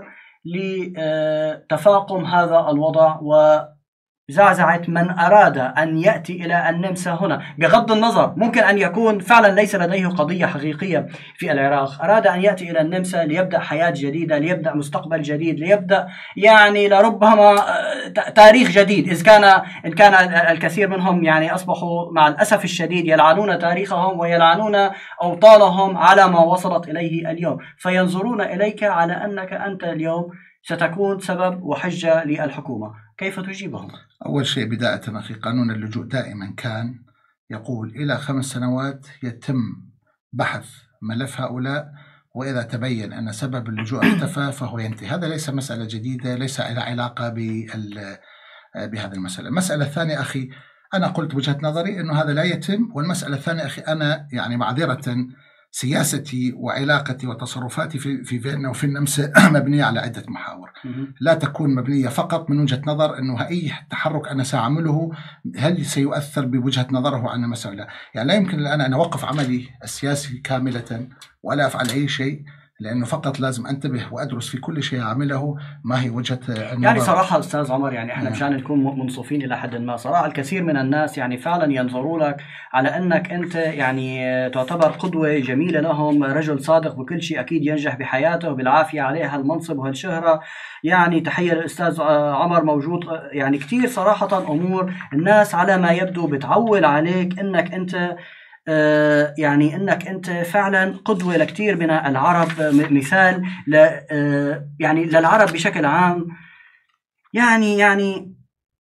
لتفاقم هذا الوضع وزعزعة من أراد أن يأتي إلى النمسا هنا، بغض النظر ممكن أن يكون فعلا ليس لديه قضية حقيقية في العراق، أراد أن يأتي إلى النمسا ليبدأ حياة جديدة، ليبدأ مستقبل جديد، ليبدأ يعني لربما تاريخ جديد. إذ كان إن كان الكثير منهم يعني أصبحوا مع الأسف الشديد يلعنون تاريخهم ويلعنون أوطانهم على ما وصلت إليه اليوم، فينظرون إليك على أنك أنت اليوم ستكون سبب وحجة للحكومة. كيف تجيبهم؟ أول شيء بداية أخي، قانون اللجوء دائما كان يقول إلى خمس سنوات يتم بحث ملف هؤلاء، وإذا تبين أن سبب اللجوء اختفى فهو ينتهي. هذا ليس مسألة جديدة، ليس لها علاقة بهذه المسألة. المسألة الثانية أخي، أنا قلت وجهة نظري أنه هذا لا يتم. والمسألة الثانية أخي، أنا يعني معذرة سياستي وعلاقتي وتصرفاتي في في فيينا وفي النمسا مبنية على عدة محاور، لا تكون مبنية فقط من وجهة نظر أنه أي تحرك أنا سأعمله هل سيؤثر بوجهة نظره عن المسألة. يعني لا يمكن الآن أن أوقف عملي السياسي كاملة ولا أفعل أي شيء لأنه فقط لازم أنتبه وأدرس في كل شيء أعمله ما هي وجهة النظر. يعني صراحة أستاذ عمر، يعني إحنا مشان نكون منصفين إلى حد ما، صراحة الكثير من الناس يعني فعلا ينظروا لك على أنك أنت يعني تعتبر قدوة جميلة لهم، رجل صادق بكل شيء، أكيد ينجح بحياته بالعافية عليه هالمنصب وهالشهرة. يعني تحية للأستاذ عمر موجود. يعني كثير صراحة أمور الناس على ما يبدو بتعول عليك أنك أنت آه يعني انك انت فعلا قدوه لكثير من العرب، مثال ل آه يعني للعرب بشكل عام. يعني يعني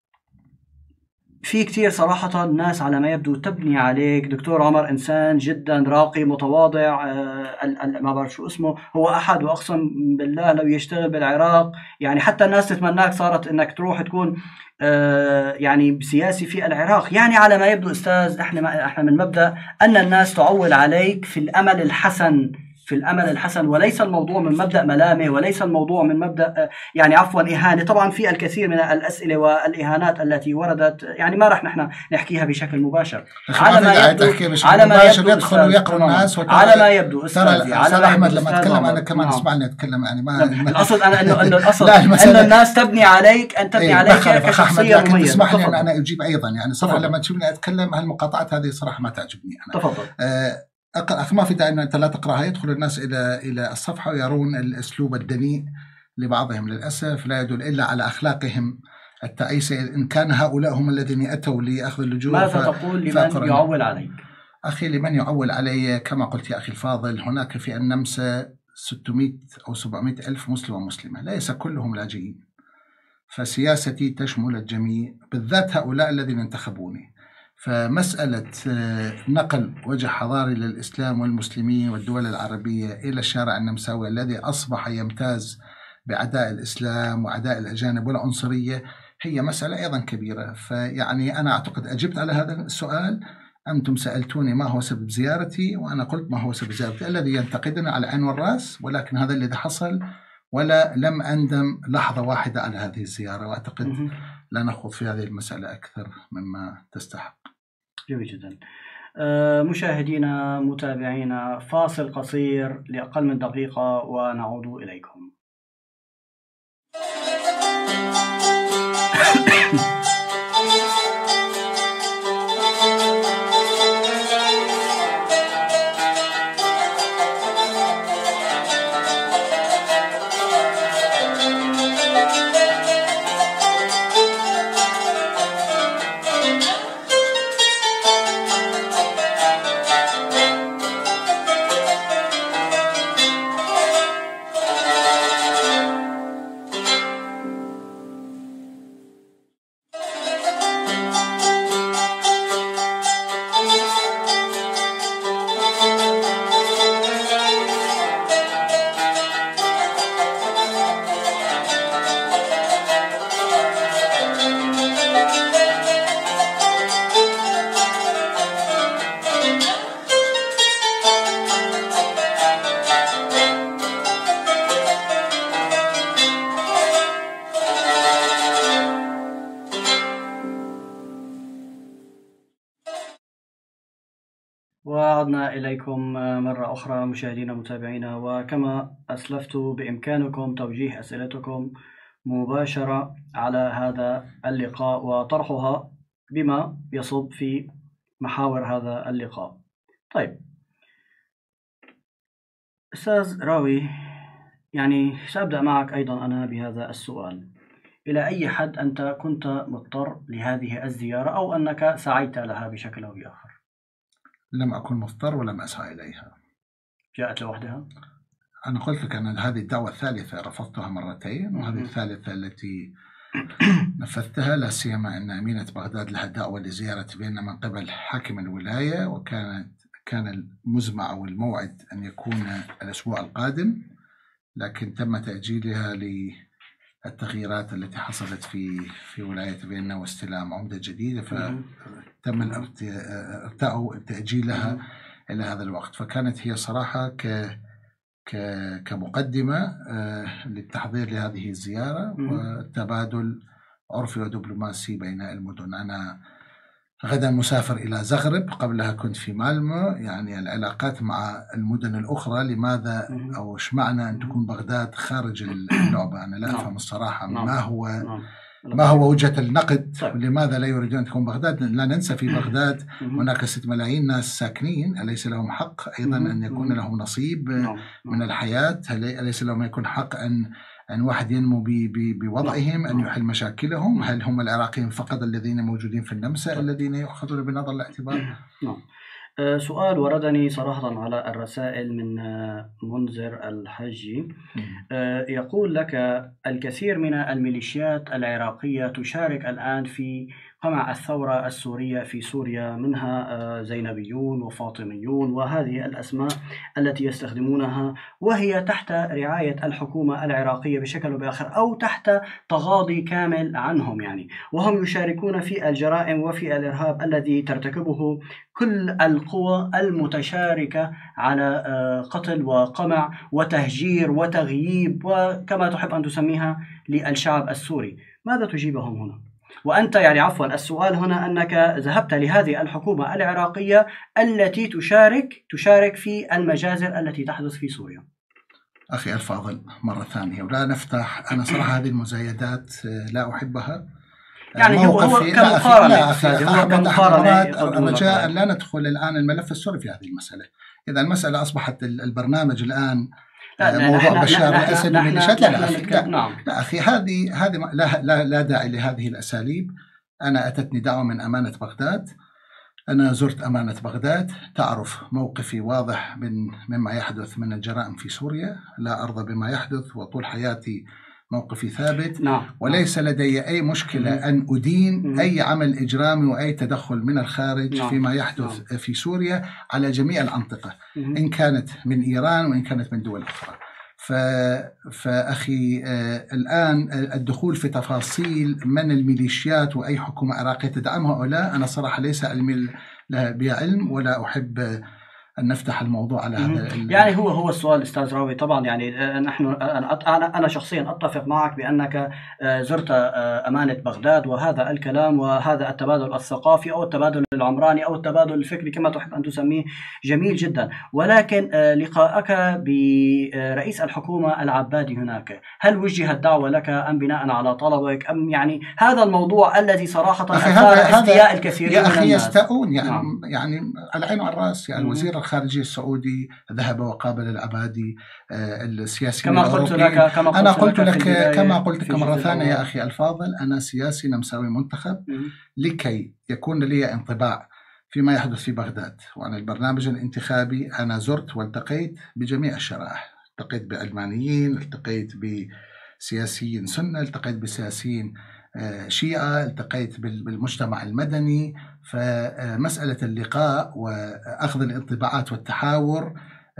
في كثير صراحة الناس على ما يبدو تبني عليك. دكتور عمر إنسان جدا راقي متواضع، آه ما بعرف شو اسمه، هو أحد، وأقسم بالله لو يشتغل بالعراق يعني حتى الناس تتمناك صارت إنك تروح تكون آه يعني سياسي في العراق. يعني على ما يبدو أستاذ، إحنا إحنا من مبدأ أن الناس تعول عليك في الأمل الحسن، في الأمل الحسن، وليس الموضوع من مبدأ ملامة، وليس الموضوع من مبدأ يعني عفوا إهانة. طبعا في الكثير من الأسئلة والإهانات التي وردت، يعني ما رح نحن نحكيها بشكل مباشر. على ما يبدو على ما يبدو يدخل ويقرأ الناس، على ما يبدو أستاذي، على ما أحمد لما أتكلم أنا كمان اسمعني أتكلم. يعني ما الأصل أنا إنه إنه الأصل إنه الناس تبني عليك، أن تبني عليك كشخصية مميزة. تسمح لي أن أنا أجيب أيضا. يعني صراحة لما تشوفني أتكلم هالمقاطعات هذه صراحة ما تعجبني أنا. تفضل. آه أخ ما في داعي أن أنت لا تقرأها. يدخل الناس إلى إلى الصفحة ويرون الأسلوب الدنيء لبعضهم للأسف لا يدل إلا على أخلاقهم التعيسة. إن كان هؤلاء هم الذين أتوا لأخذ اللجوء. ماذا تقول لمن يعول عليك؟ أخي لمن يعول علي، كما قلت يا أخي الفاضل، هناك في النمسا ستمائة أو سبعمائة ألف مسلم ومسلمة، ليس كلهم لاجئين. فسياستي تشمل الجميع، بالذات هؤلاء الذين انتخبوني. فمسألة نقل وجه حضاري للإسلام والمسلمين والدول العربية إلى الشارع النمساوي الذي أصبح يمتاز بعداء الإسلام وعداء الأجانب والعنصرية هي مسألة أيضا كبيرة. فيعني أنا أعتقد أجبت على هذا السؤال. أنتم سألتوني ما هو سبب زيارتي، وأنا قلت ما هو سبب زيارتي. الذي ينتقدنا على العين والرأس، ولكن هذا الذي حصل، ولا لم أندم لحظة واحدة على هذه الزيارة. وأعتقد لا نخوض في هذه المسألة أكثر مما تستحق. جميل جدا. مشاهدينا متابعينا، فاصل قصير لأقل من دقيقة ونعود إليكم. وعدنا إليكم مرة أخرى مشاهدينا متابعينا، وكما أسلفت بإمكانكم توجيه أسئلتكم مباشرة على هذا اللقاء وطرحها بما يصب في محاور هذا اللقاء. طيب أستاذ راوي، يعني سأبدأ معك أيضا أنا بهذا السؤال. إلى أي حد أنت كنت مضطر لهذه الزيارة، أو أنك سعيت لها بشكل أو بآخر؟ لم أكن مضطر ولم أسعى إليها، جاءت لوحدها. أنا قلت لك أن هذه الدعوة الثالثة رفضتها مرتين، وهذه الثالثة التي نفذتها، لا سيما أن أمينة بغداد لها دعوة لزيارة فيينا من قبل حاكم الولاية، وكانت كان المزمع أو الموعد أن يكون الأسبوع القادم، لكن تم تأجيلها للتغييرات التي حصلت في في ولاية فيينا واستلام عمدة جديدة، فتم الارتاء تأجيلها إلى هذا الوقت. فكانت هي صراحة ك كمقدمة للتحضير لهذه الزيارة وتبادل عرفي ودبلوماسي بين المدن. أنا غدا مسافر إلى زغرب، قبلها كنت في مالمو. يعني العلاقات مع المدن الأخرى، لماذا أو إيش معنى أن تكون بغداد خارج اللعبة؟ أنا لا أفهم الصراحة ما هو ما هو وجهة النقد؟ لماذا لا يريدون أن تكون بغداد؟ لا ننسى في بغداد هناك ستة ملايين ناس ساكنين، أليس لهم حق أيضا أن يكون لهم نصيب من الحياة؟ أليس لهم يكون حق أن أن واحد ينمو بوضعهم، أن يحل مشاكلهم؟ هل هم العراقيين فقط الذين موجودين في النمسا الذين يؤخذون بنظر الاعتبار؟ نعم. سؤال وردني صراحة على الرسائل من منذر الحجي، يقول لك: الكثير من الميليشيات العراقية تشارك الآن في قمع الثورة السورية في سوريا، منها زينبيون وفاطميون وهذه الأسماء التي يستخدمونها، وهي تحت رعاية الحكومة العراقية بشكل أو بآخر، أو تحت تغاضي كامل عنهم يعني، وهم يشاركون في الجرائم وفي الإرهاب الذي ترتكبه كل القوى المتشاركة على قتل وقمع وتهجير وتغييب وكما تحب أن تسميها للشعب السوري. ماذا تجيبهم هنا؟ وأنت يعني عفوا السؤال هنا أنك ذهبت لهذه الحكومة العراقية التي تشارك تشارك في المجازر التي تحدث في سوريا. أخي الفاضل مرة ثانية، ولا نفتح، أنا صراحة هذه المزايدات لا أحبها. يعني هو هو كمقارنة لا أخي هو كمقارنة رجاء لا ندخل الآن الملف السوري في هذه المسألة. إذا المسألة أصبحت البرنامج الآن موضوع بشار الأسد والميليشيات، لا لا أخي لا, لا, لا أخي هذه هذه لا, لا لا داعي لهذه الأساليب. أنا أتتني دعوة من أمانة بغداد، أنا زرت أمانة بغداد، تعرف موقفي واضح من مما يحدث من الجرائم في سوريا، لا أرضى بما يحدث وطول حياتي موقفي ثابت. نعم. وليس لدي أي مشكلة أن أدين أي عمل إجرامي وأي تدخل من الخارج نعم. فيما يحدث نعم. في سوريا على جميع الأنطقة، إن كانت من إيران وإن كانت من دول أخرى. فأخي آه الآن الدخول في تفاصيل من الميليشيات وأي حكومة عراقية تدعمها أو لا، أنا صراحة ليس علمي بها علم، ولا أحب أن نفتح الموضوع على هذا. يعني هو هو السؤال أستاذ راوي، طبعا يعني نحن أنا أنا شخصيا أتفق معك بأنك زرت أمانة بغداد، وهذا الكلام وهذا التبادل الثقافي أو التبادل العمراني أو التبادل الفكري كما تحب أن تسميه جميل جدا، ولكن لقاءك برئيس الحكومة العبادي هناك، هل وجهت دعوة لك أم بناء على طلبك، أم يعني هذا الموضوع الذي صراحة أثار استياء الكثيرين من الناس؟ يا أخي يستاءون يعني نعم. يعني على عين وعلى الرأس، يعني الوزير الخارجية السعودي ذهب وقابل العبادي السياسيين كما قلت لك كما أنا قلت لك كما قلت لك مرة ثانية يا أخي الفاضل، أنا سياسي نمساوي منتخب، لكي يكون لي انطباع فيما يحدث في بغداد وعن البرنامج الانتخابي. أنا زرت والتقيت بجميع الشرائح، التقيت بعلمانيين، التقيت بسياسيين سنة، التقيت بسياسيين شيعة، التقيت بالمجتمع المدني. فمسألة اللقاء وأخذ الانطباعات والتحاور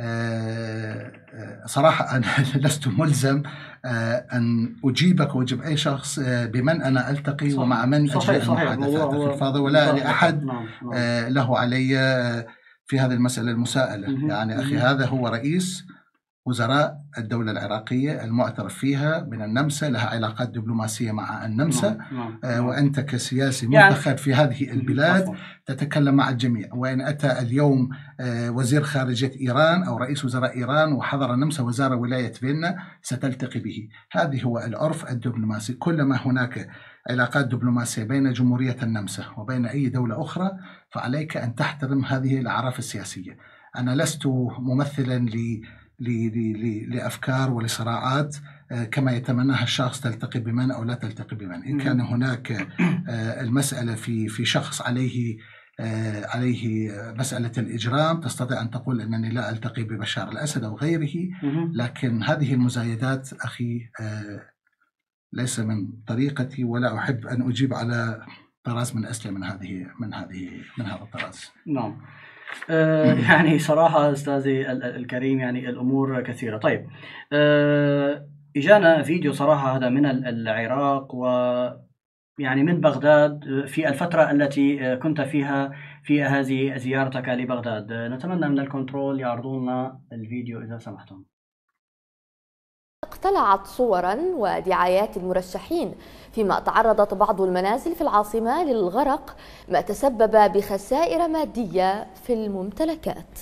صراحة أنا لست ملزم أن أجيبك وأجيب أي شخص بمن أنا ألتقي صحيح. ومع من أجري المحادثات في الفاضل، ولا لأحد نعم. نعم. له علي في هذه المسألة المساءلة. يعني أخي هذا هو رئيس وزراء الدولة العراقية المعترف فيها من النمسا، لها علاقات دبلوماسية مع النمسا نعم. نعم. آه وأنت كسياسي منتخب يعني في هذه البلاد أفضل. تتكلم مع الجميع. وإن أتى اليوم آه وزير خارجية إيران أو رئيس وزراء إيران وحضر النمسا وزار ولاية فيينا ستلتقي به. هذه هو العرف الدبلوماسي. كلما هناك علاقات دبلوماسية بين جمهورية النمسا وبين أي دولة أخرى فعليك أن تحترم هذه الأعراف السياسية. أنا لست ممثلا ل لأفكار ولصراعات كما يتمناها الشخص تلتقي بمن أو لا تلتقي بمن. إن كان هناك المسألة في في شخص عليه عليه مسألة الإجرام تستطيع أن تقول أنني لا ألتقي ببشار الأسد أو غيره، لكن هذه المزايدات أخي ليس من طريقتي، ولا أحب أن أجيب على طراز من أسلم من هذه من هذه من هذا الطراز. نعم. آه يعني صراحة أستاذي الكريم يعني الأمور كثيرة. طيب آه إجانا فيديو صراحة هذا من العراق ويعني من بغداد في الفترة التي كنت فيها في هذه زيارتك لبغداد. نتمنى من الكنترول يعرضوا لنا الفيديو إذا سمحتم. اقتلعت صورا ودعايات المرشحين، فيما تعرضت بعض المنازل في العاصمة للغرق، ما تسبب بخسائر مادية في الممتلكات.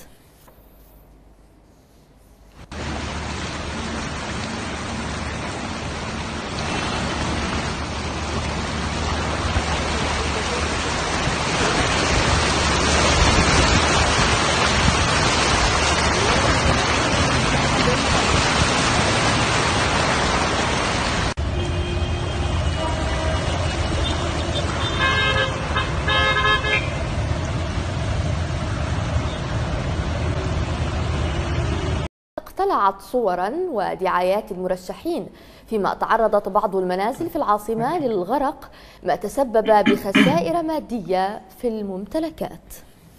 اقتلعت صورا ودعايات المرشحين، فيما تعرضت بعض المنازل في العاصمة للغرق، ما تسبب بخسائر مادية في الممتلكات.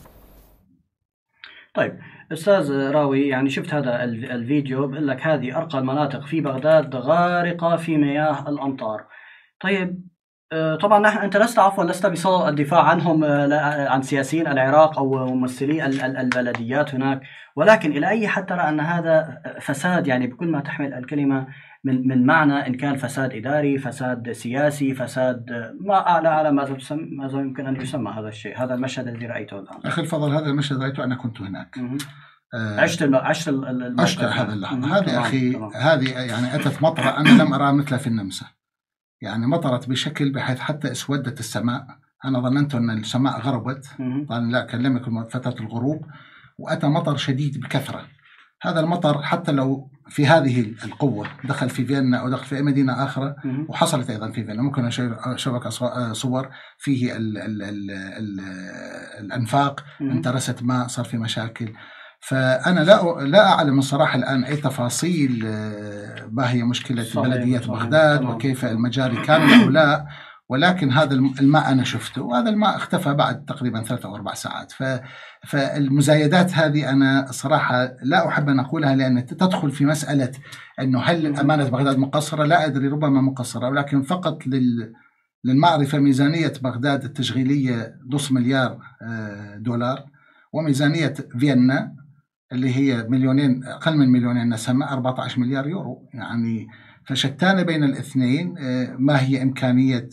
طيب أستاذ راوي، يعني شفت هذا الفيديو بقول لك هذه أرقى المناطق في بغداد غارقة في مياه الأمطار. طيب طبعا نحن أنت لست عفوا لست بصدد الدفاع عنهم، عن سياسيين العراق أو ممثلي البلديات هناك، ولكن إلى أي حد ترى أن هذا فساد، يعني بكل ما تحمل الكلمة من من معنى، إن كان فساد إداري، فساد سياسي، فساد ما أعلى على ماذا ماذا يمكن أن يسمى هذا الشيء، هذا المشهد الذي رأيته الآن. أخي الفضل، هذا المشهد رأيته، أنا كنت هناك. آه عشت الم... عشت ال... عشت هذا اللحظة. هذه أخي هذه يعني أتت مطرة أنا لم أرى مثلها في النمسا، يعني مطرت بشكل بحيث حتى اسودت السماء. أنا ظننت أن السماء غربت، طبعا لا، كلمك فترة الغروب، وأتى مطر شديد بكثرة. هذا المطر حتى لو في هذه القوة دخل في فيينا أو دخل في أي مدينة أخرى، وحصلت أيضا في فيينا، ممكن أشوفك صور فيه ال ال ال ال الأنفاق انترست ماء، صار في مشاكل. فأنا لا لا أعلم الصراحة الآن أي تفاصيل ما هي مشكلة بلدية بغداد وكيف المجاري كاملة أو لا، ولكن هذا الماء أنا شفته، وهذا الماء اختفى بعد تقريبا ثلاثة أو أربع ساعات. فالمزايدات هذه أنا صراحة لا أحب أن أقولها، لأن تدخل في مسألة أنه هل أمانة بغداد مقصرة؟ لا أدري، ربما مقصرة، ولكن فقط لل للمعرفة ميزانية بغداد التشغيلية نصف مليار دولار، وميزانية فيينا اللي هي مليونين، أقل من مليونين نسمة، أربعة عشر مليار يورو. يعني فشتان بين الاثنين ما هي إمكانية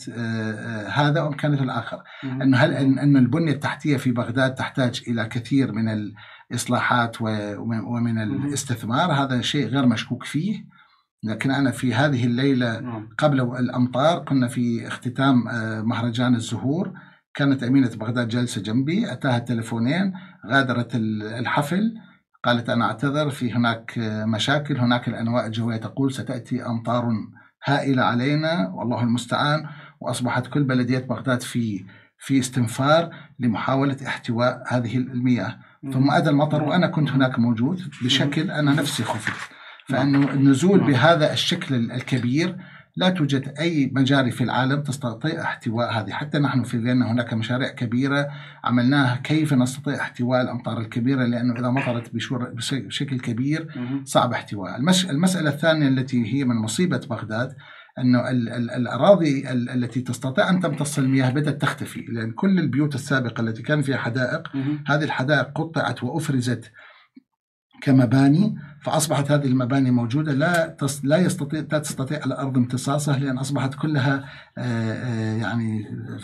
هذا وإمكانية الآخر. أنه هل أن البنية التحتية في بغداد تحتاج إلى كثير من الإصلاحات ومن الاستثمار، هذا شيء غير مشكوك فيه. لكن أنا في هذه الليلة قبل الأمطار كنا في اختتام مهرجان الزهور، كانت أمينة بغداد جالسة جنبي، أتاها التلفونين، غادرت الحفل، قالت أنا أعتذر، في هناك مشاكل، هناك الأنواع الجوية تقول ستأتي أمطار هائلة علينا والله المستعان، وأصبحت كل بلدية بغداد في في استنفار لمحاولة احتواء هذه المياه. ثم أتى المطر وأنا كنت هناك موجود، بشكل أنا نفسي خفت. فإنه النزول بهذا الشكل الكبير لا توجد أي مجاري في العالم تستطيع احتواء هذه. حتى نحن في فيينا هناك مشاريع كبيرة عملناها كيف نستطيع احتواء الأمطار الكبيرة، لأنه إذا مطرت بشكل كبير صعب احتواء. المسألة الثانية التي هي من مصيبة بغداد أنه الأراضي التي تستطيع أن تمتص المياه بدأت تختفي، لأن كل البيوت السابقة التي كان فيها حدائق، هذه الحدائق قطعت وأفرزت كمباني، فأصبحت هذه المباني موجودة لا لا يستطيع لا تستطيع الأرض امتصاصها، لأن أصبحت كلها يعني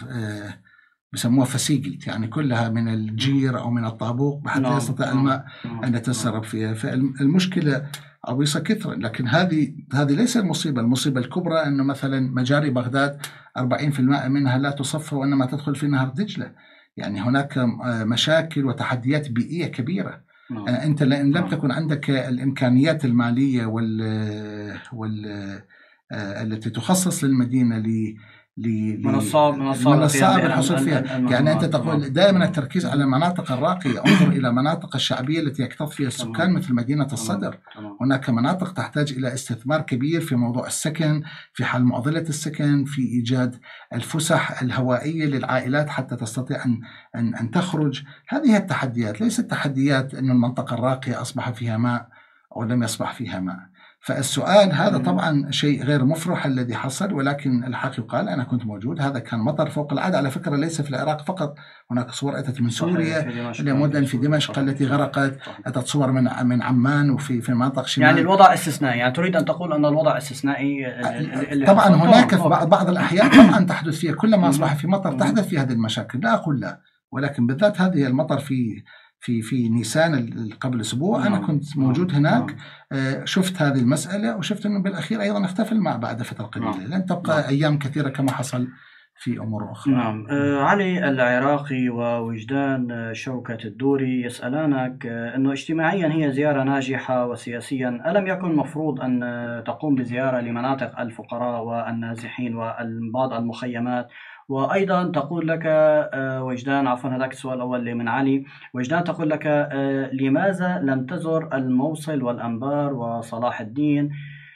بسموها فسيجلت، يعني كلها من الجير أو من الطابوق حتى لا يستطيع الماء أن يتسرب فيها. فالمشكلة عويصة كثرة. لكن هذه هذه ليس المصيبة. المصيبة الكبرى أنه مثلا مجاري بغداد أربعين بالمئة منها لا تصفى وإنما تدخل في نهر دجلة. يعني هناك مشاكل وتحديات بيئية كبيرة. أنت إن لم تكن عندك الإمكانيات المالية وال وال التي تخصص للمدينة ل من الصعب من الصعب الحصول فيها. يعني أنت تقول دائما التركيز على المناطق الراقية، انظر إلى مناطق الشعبية التي يكتظ فيها السكان مثل مدينة الصدر. هناك مناطق تحتاج إلى استثمار كبير في موضوع السكن، في حل معضلة السكن، في إيجاد الفسح الهوائية للعائلات حتى تستطيع أن أن, أن تخرج. هذه التحديات، ليست تحديات أن المنطقة الراقية أصبح فيها ماء أو لم يصبح فيها ماء. فالسؤال هذا طبعا شيء غير مفرح الذي حصل، ولكن الحق يقال أنا كنت موجود. هذا كان مطر فوق العادة على فكرة، ليس في العراق فقط، هناك صور أتت من سوريا لمدن في دمشق التي غرقت، أتت صور من من عمان وفي في مناطق شمال. يعني الوضع استثنائي، يعني تريد أن تقول أن الوضع استثنائي اللي طبعا هناك في بعض الأحيان طبعا تحدث فيها، كلما أصبح في مطر تحدث في هذه المشاكل، لا أقول لا، ولكن بالذات هذه المطر في في في نيسان قبل أسبوع أنا كنت موجود هناك، شفت هذه المسألة وشفت أنه بالأخير أيضا اختفى الماء بعد فترة قليلة، لن تبقى أيام كثيرة كما حصل في أمور أخرى. نعم. آه علي العراقي ووجدان شوكة الدوري يسألانك آه أنه اجتماعيا هي زيارة ناجحة، وسياسيا ألم يكن مفروض أن تقوم بزيارة لمناطق الفقراء والنازحين وبعض المخيمات؟ وأيضا تقول لك آه وجدان، عفوا هذاك السؤال الأول من علي، وجدان تقول لك آه لماذا لم تزر الموصل والأنبار وصلاح الدين؟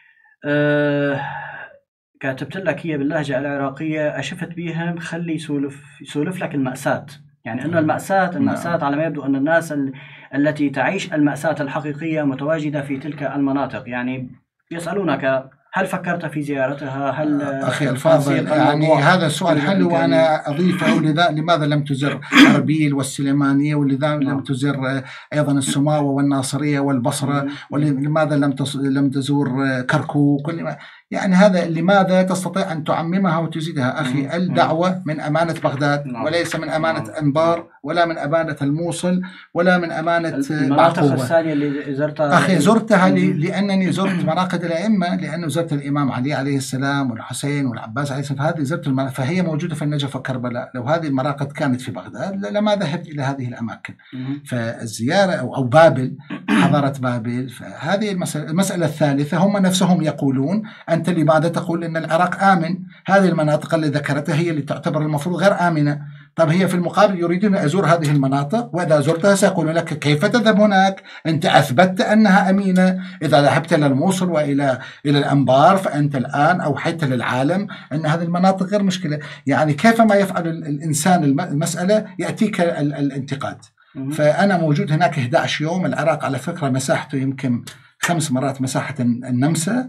آه كاتبت لك هي باللهجة العراقية، أشفت بيهم خلي يسولف يسولف لك المأساة، يعني أن المأساة المأساة على ما يبدو أن الناس ال... التي تعيش المأساة الحقيقية متواجدة في تلك المناطق. يعني يسألونك هل فكرت في زيارتها؟ هل أخي الفاضل يعني هذا السؤال حلو، وأنا أضيفه لذا لماذا لم تزر أربيل والسليمانية، ولذا لم تزر أيضا السماوة والناصرية والبصرة، ولماذا لم لم تزور كركوك؟ يعني هذا لماذا تستطيع أن تعممها وتزيدها؟ أخي الدعوة من أمانة بغداد وليس من أمانة أنبار ولا من أمانة الموصل ولا من أمانة المناطق الثانية اللي زرتها. أخي زرتها لي لأنني زرت مراقد الأئمة، لأنه زرت الإمام علي عليه السلام والحسين والعباس عليه السلام، فهذه زرت المراقد، فهي موجودة في النجف وكربلاء. لو هذه المراقد كانت في بغداد لما ذهبت إلى هذه الأماكن. فالزيارة أو, أو بابل، حضارة بابل، فهذه المسألة. المسألة الثالثة هم نفسهم يقولون أنت لماذا تقول أن العراق آمن؟ هذه المناطق اللي ذكرتها هي اللي تعتبر المفروض غير آمنة. طب هي في المقابل يريدون أزور هذه المناطق، وإذا زرتها سيقول لك كيف تذهب هناك؟ أنت أثبتت أنها أمينة. إذا ذهبت إلى الموصل وإلى إلى الأنبار فأنت الآن أوحيت للعالم أن هذه المناطق غير مشكلة. يعني كيف ما يفعل الإنسان المسألة يأتيك الانتقاد. فأنا موجود هناك أحد عشر يوم. العراق على فكرة مساحته يمكن خمس مرات مساحة النمسا.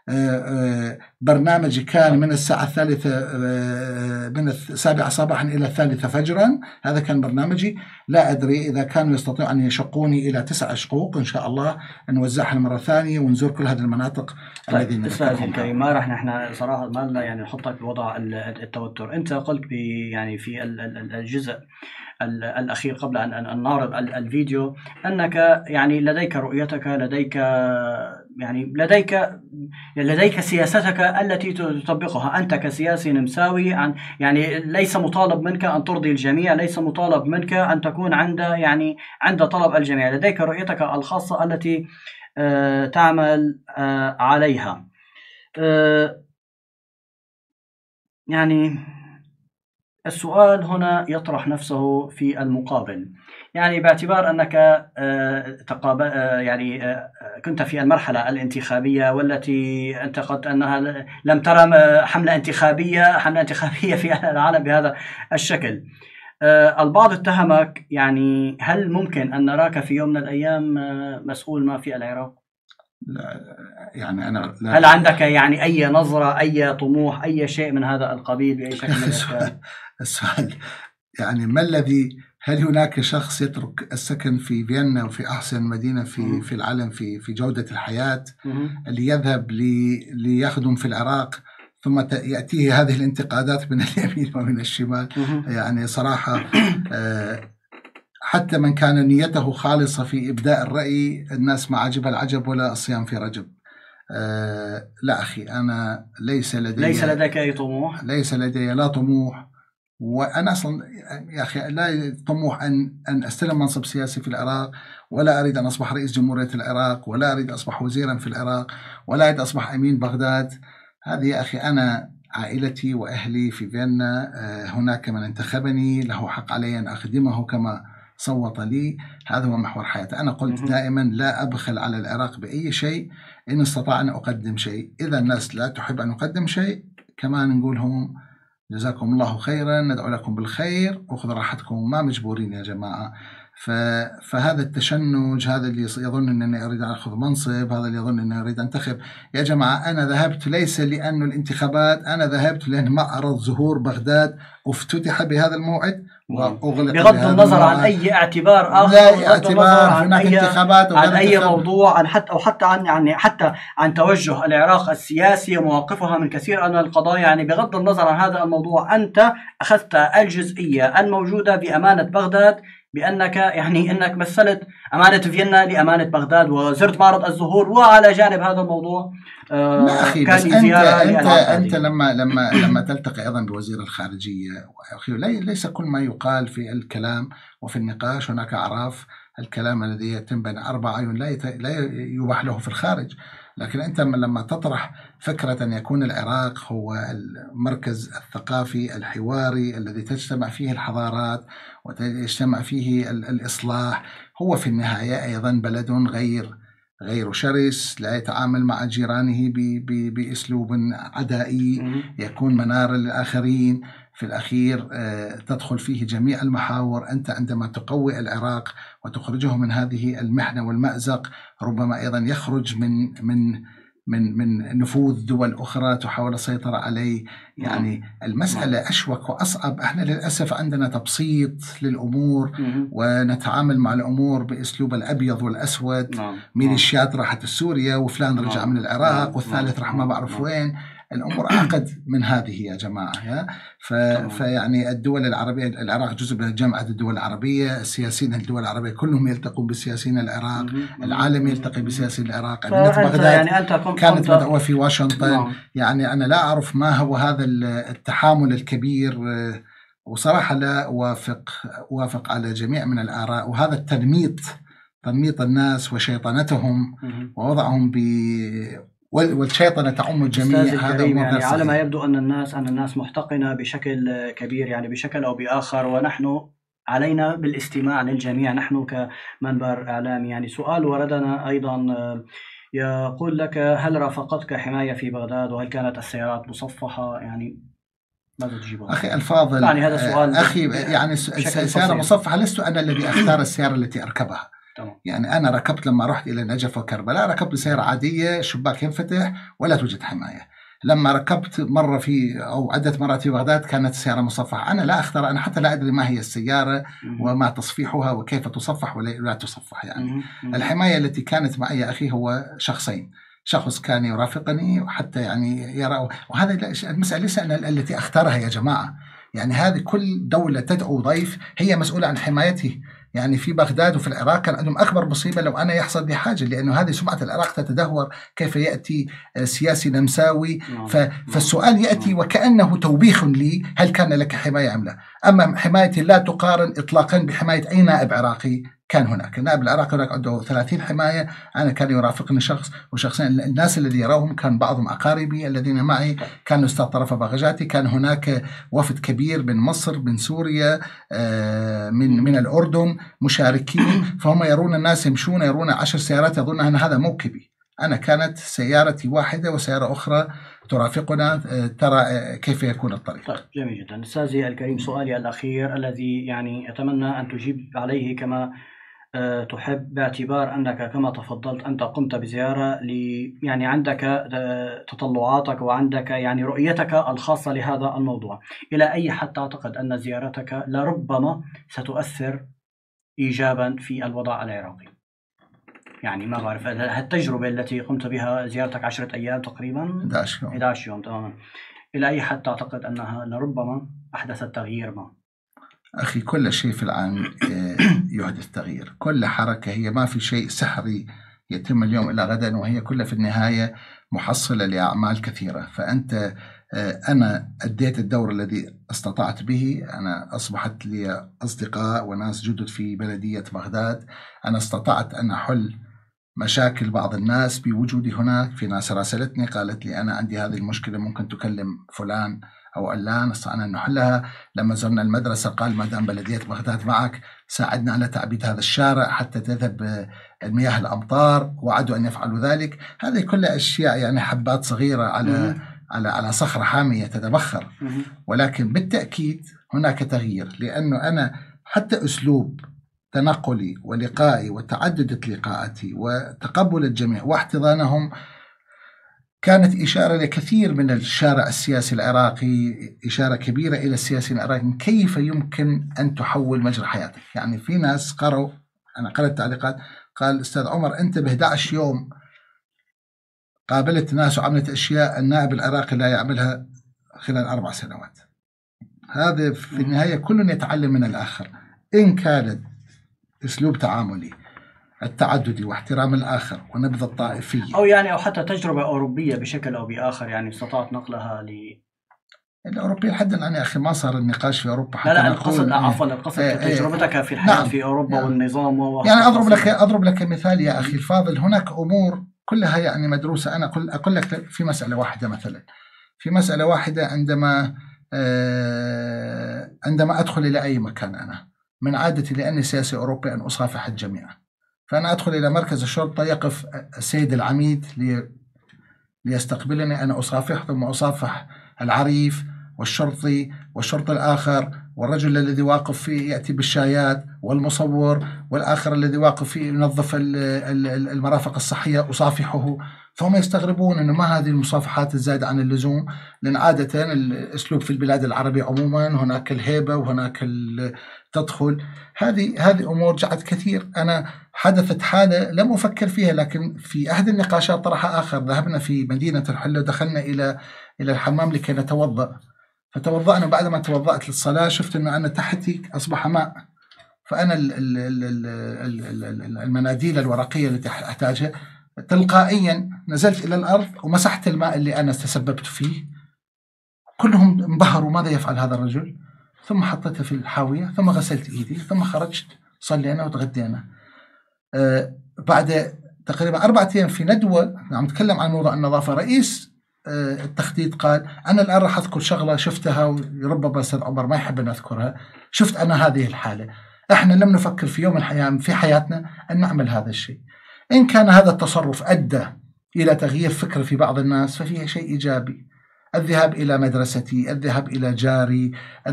برنامجي كان من الساعة الثالثة من السابعة صباحا إلى الثالثة فجرا، هذا كان برنامجي. لا أدري إذا كانوا يستطيعوا أن يشقوني إلى تسع شقوق إن شاء الله نوزعها مرة ثانية ونزور كل هذه المناطق. طيب الذين أستاذ الكريم، ما رح نحن صراحة ما لنا يعني نحطك بوضع التوتر. أنت قلت يعني في الجزء الأخير قبل أن نعرض الفيديو أنك يعني لديك رؤيتك، لديك يعني لديك لديك سياستك التي تطبقها أنت كسياسي نمساوي، عن يعني ليس مطالب منك أن ترضي الجميع، ليس مطالب منك أن تكون عند يعني عند طلب الجميع، لديك رؤيتك الخاصة التي تعمل عليها. يعني السؤال هنا يطرح نفسه في المقابل، يعني باعتبار أنك تقابل يعني كنت في المرحلة الانتخابية والتي انتقدت أنها لم ترى حملة انتخابية حملة انتخابية في العالم بهذا الشكل. البعض اتهمك، يعني هل ممكن أن نراك في يوم من الأيام مسؤول ما في العراق؟ لا يعني أنا لا. هل عندك يعني أي نظرة، أي طموح، أي شيء من هذا القبيل بأي شكل من الأشكال؟ السؤال يعني ما الذي هل هناك شخص يترك السكن في فيينا وفي أحسن مدينة في في العالم في في جودة الحياة ليذهب ليخدم في العراق ثم يأتيه هذه الانتقادات من اليمين ومن الشمال؟ يعني صراحة حتى من كان نيته خالصة في إبداء الرأي الناس ما عجب العجب ولا الصيام في رجب. أه لا أخي، أنا ليس لدي ليس لديك أي طموح؟ ليس لدي لا طموح، وأنا أصلا يا أخي لا طموح أن أن أستلم منصب سياسي في العراق، ولا أريد أن أصبح رئيس جمهورية العراق، ولا أريد أصبح وزيرا في العراق، ولا أريد أصبح أمين بغداد. هذه يا أخي أنا عائلتي وأهلي في فيينا، أه هناك من انتخبني له حق علي أن أخدمه كما صوت لي، هذا هو محور حياتي. أنا قلت دائما لا أبخل على العراق بأي شيء إن استطاع أن أقدم شيء. إذا الناس لا تحب أن أقدم شيء كمان نقول لهم جزاكم الله خيرا، ندعو لكم بالخير وخذوا راحتكم، ما مجبورين يا جماعة. فهذا التشنج، هذا اللي يظن أنني أريد أن أخذ منصب، هذا اللي يظن أنني أريد أن أنتخب. يا جماعة أنا ذهبت ليس لأنه الانتخابات، أنا ذهبت لأن معرض زهور بغداد افتتح بهذا الموعد وأغلق بغض النظر عن أي اعتبار آخر، لا اعتبار عن هناك أي انتخابات عن أي موضوع، عن حتى أو حتى عن يعني حتى عن توجه العراق السياسي ومواقفها من كثير من القضايا. يعني بغض النظر عن هذا الموضوع أنت أخذت الجزئية الموجودة بأمانة بغداد، بأنك يعني أنك مثلت أمانة فيينا لأمانة بغداد وزرت معرض الزهور، وعلى جانب هذا الموضوع آه لا أخي كان بس زيارة أنت, أنت, أنت لما لما لما تلتقي أيضا بوزير الخارجية أخي، ليس كل ما يقال في الكلام وفي النقاش، هناك أعراف الكلام الذي يتم بين أربع عيون لا لا يباح له في الخارج. لكن أنت لما تطرح فكرة أن يكون العراق هو المركز الثقافي الحواري الذي تجتمع فيه الحضارات وتجتمع فيه الإصلاح، هو في النهاية أيضا بلد غير غير شرس، لا يتعامل مع جيرانه بأسلوب عدائي، يكون منار للآخرين. في الأخير تدخل فيه جميع المحاور. أنت عندما تقوي العراق وتخرجه من هذه المحنة والمأزق، ربما أيضا يخرج من من من من نفوذ دول أخرى تحاول السيطرة عليه. يعني المسألة أشوك وأصعب. احنا للأسف عندنا تبسيط للأمور ونتعامل مع الأمور بأسلوب الأبيض والأسود، ميليشيات راحت سوريا وفلان رجع من العراق والثالث راح ما بعرف وين. الأمور أعقد من هذه يا جماعة. ف... فيعني الدول العربية، العراق جزء من جامعة الدول العربية، السياسيين الدول العربية كلهم يلتقون بسياسيين العراق، العالم يلتقي بسياسيين العراق. بغداد يعني أنت كانت مدعوة في واشنطن. يعني أنا لا أعرف ما هو هذا التحامل الكبير، وصراحة لا أوافق أوافق على جميع من الآراء. وهذا التنميط، تنميط الناس وشيطنتهم ووضعهم ب والشيطنة تعم الجميع. هذا يعني على ما يبدو أن الناس أن الناس محتقنة بشكل كبير، يعني بشكل أو بآخر، ونحن علينا بالاستماع للجميع نحن كمنبر إعلامي. يعني سؤال وردنا أيضا يقول لك: هل رافقتك حماية في بغداد، وهل كانت السيارات مصفحة؟ يعني ماذا تجيب؟ أخي الفاضل، يعني هذا سؤال أخي يعني السيارة مصفحة، لست أنا الذي أختار السيارة التي أركبها. يعني أنا ركبت لما رحت إلى نجف وكربلاء ركبت بسيارة عادية، شباك ينفتح ولا توجد حماية. لما ركبت مرة في أو عدة مرات في بغداد كانت السيارة مصفحة. أنا لا أختار، أنا حتى لا أدري ما هي السيارة وما تصفيحها وكيف تصفح ولا لا تصفح. يعني الحماية التي كانت معي يا أخي هو شخصين، شخص كان يرافقني وحتى يعني يرى، وهذا المسألة ليس أنا التي أختارها يا جماعة. يعني هذه كل دولة تدعو ضيف هي مسؤولة عن حمايته. يعني في بغداد وفي العراق كان عندهم أكبر مصيبة لو أنا يحصل لي حاجة، لأنه هذه سمعة العراق تتدهور. كيف يأتي سياسي نمساوي فالسؤال يأتي وكأنه توبيخ لي: هل كان لك حماية أم لا؟ أما حمايتي لا تقارن إطلاقا بحماية أي نائب عراقي كان هناك. النائب العراقي هناك عنده ثلاثين حماية، أنا كان يرافقني شخص وشخصين. الناس الذي يراهم كان بعضهم أقاربي الذين معي، كان أستاذ طرف بغجاتي، كان هناك وفد كبير من مصر، من سوريا، من من الأردن مشاركين. فهم يرون الناس يمشون، يرون عشر سيارات يظن أن هذا موكبي. أنا كانت سيارتي واحدة وسيارة أخرى ترافقنا، ترى كيف يكون الطريق. طيب جميل جدا. أستاذي الكريم، سؤالي الأخير الذي يعني أتمنى أن تجيب عليه كما تحب، باعتبار أنك كما تفضلت أنت قمت بزيارة ل يعني عندك تطلعاتك وعندك يعني رؤيتك الخاصة لهذا الموضوع. إلى أي حد تعتقد أن زيارتك لربما ستؤثر إيجابا في الوضع العراقي؟ يعني ما بعرف التجربة التي قمت بها، زيارتك عشرة أيام تقريبا، إحدى عشر يوم إحدى عشر يوم تماما، إلى أي حد تعتقد أنها لربما أحدثت تغيير ما؟ أخي كل شيء في العالم يحدث تغيير، كل حركة هي ما في شيء سحري يتم اليوم إلى غدا، وهي كلها في النهاية محصلة لأعمال كثيرة. فأنت أنا أديت الدور الذي استطعت به. أنا أصبحت لي أصدقاء وناس جدد في بلدية بغداد. أنا استطعت أن أحل مشاكل بعض الناس بوجودي هناك. في ناس راسلتني قالت لي: أنا عندي هذه المشكلة، ممكن تكلم فلان أو علان، استطعنا أن نحلها. لما زرنا المدرسة قال: ما دام بلدية بغداد معك ساعدنا على تعبيد هذا الشارع حتى تذهب المياه الأمطار، وعدوا أن يفعلوا ذلك. هذه كلها أشياء يعني حبات صغيرة على على على صخرة حامية تتبخر. ولكن بالتأكيد هناك تغيير، لأنه أنا حتى أسلوب تنقلي ولقائي وتعدد لقاءاتي وتقبل الجميع واحتضانهم كانت إشارة لكثير من الشارع السياسي العراقي، إشارة كبيرة إلى السياسي العراقي كيف يمكن أن تحول مجرى حياتك. يعني في ناس قرأوا، أنا قرأت تعليقات قال أستاذ عمر أنت ب إحدى عشر يوم قابلت ناس وعملت أشياء النائب العراقي لا يعملها خلال أربع سنوات. هذا في النهاية كل يتعلم من الآخر، إن كان أسلوب تعاملي التعددي واحترام الآخر ونبذ الطائفية أو يعني أو حتى تجربة أوروبية بشكل أو بآخر يعني استطاعت نقلها ل الأوروبية لحد الآن يا أخي ما صار النقاش في أوروبا حتى لا لا نقول القصد عفوا القصد تجربتك في الحياة نعم. في أوروبا نعم. والنظام يعني أضرب لك أضرب لك مثال يا أخي الفاضل، هناك أمور كلها يعني مدروسة. أنا أقول أقول لك في مسألة واحدة مثلا، في مسألة واحدة عندما آه عندما أدخل إلى أي مكان، أنا من عادتي لأني سياسي أوروبي أن أصافح الجميع، فأنا أدخل إلى مركز الشرطة يقف السيد العميد لي ليستقبلني، أنا أصافح ثم أصافح العريف والشرطي والشرطي الآخر والرجل الذي واقف فيه يأتي بالشايات والمصور والآخر الذي واقف فيه ينظف المرافق الصحية أصافحه. فهم يستغربون أنه ما هذه المصافحات الزائدة عن اللزوم، لأن عادة الأسلوب في البلاد العربية عموما هناك الهيبة وهناك تدخل. هذه هذه أمور جعت كثير. أنا حدثت حالة لم أفكر فيها، لكن في أحد النقاشات طرح آخر، ذهبنا في مدينة الحلة ودخلنا إلى إلى الحمام لكي نتوضأ، فتوضأنا بعدما توضأت للصلاة شفت أنه أنا تحتي أصبح ماء، فأنا المناديل الورقية التي أحتاجها تلقائيا نزلت إلى الأرض ومسحت الماء اللي أنا تسببت فيه. كلهم انبهروا ماذا يفعل هذا الرجل، ثم حطيته في الحاوية ثم غسلت إيدي ثم خرجت صلينا وتغدينا. أه بعد تقريبا أربعة أيام في ندوة عم نتكلم عن موضوع النظافة، رئيس أه التخطيط قال أنا الآن راح أذكر شغلة شفتها وربما أستاذ عمر ما يحب أن أذكرها. شفت أنا هذه الحالة، إحنا لم نفكر في يوم الحياة في حياتنا أن نعمل هذا الشيء. إن كان هذا التصرف أدى إلى تغيير فكر في بعض الناس ففيه شيء إيجابي. الذهاب إلى مدرستي، الذهاب إلى جاري،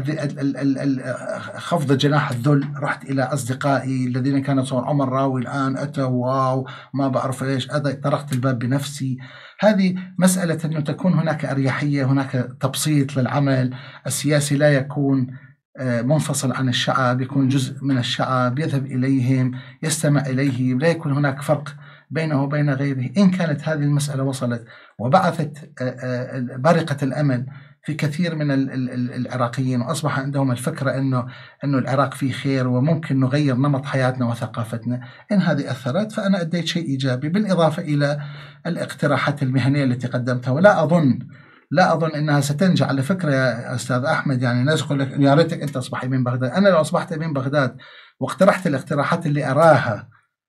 خفض جناح الذل، رحت إلى أصدقائي الذين كانوا يصورون عمر راوي الآن أتى واو ما بعرف إيش، طرقت الباب بنفسي. هذه مسألة أنه تكون هناك أريحية، هناك تبسيط للعمل السياسي، لا يكون منفصل عن الشعب، يكون جزء من الشعب، يذهب إليهم يستمع إليهم، لا يكون هناك فرق بينه وبين غيره. إن كانت هذه المسألة وصلت وبعثت بارقة الأمل في كثير من العراقيين وأصبح عندهم الفكرة أنه أنه العراق فيه خير وممكن نغير نمط حياتنا وثقافتنا، إن هذه أثرت فأنا أديت شيء إيجابي، بالإضافة إلى الاقتراحات المهنية التي قدمتها. ولا أظن لا أظن أنها ستنجح. على فكرة يا أستاذ أحمد، يعني الناس يقول لك يا ريتك أنت أصبح من بغداد. أنا لو أصبحت من بغداد واقترحت الاقتراحات اللي أراها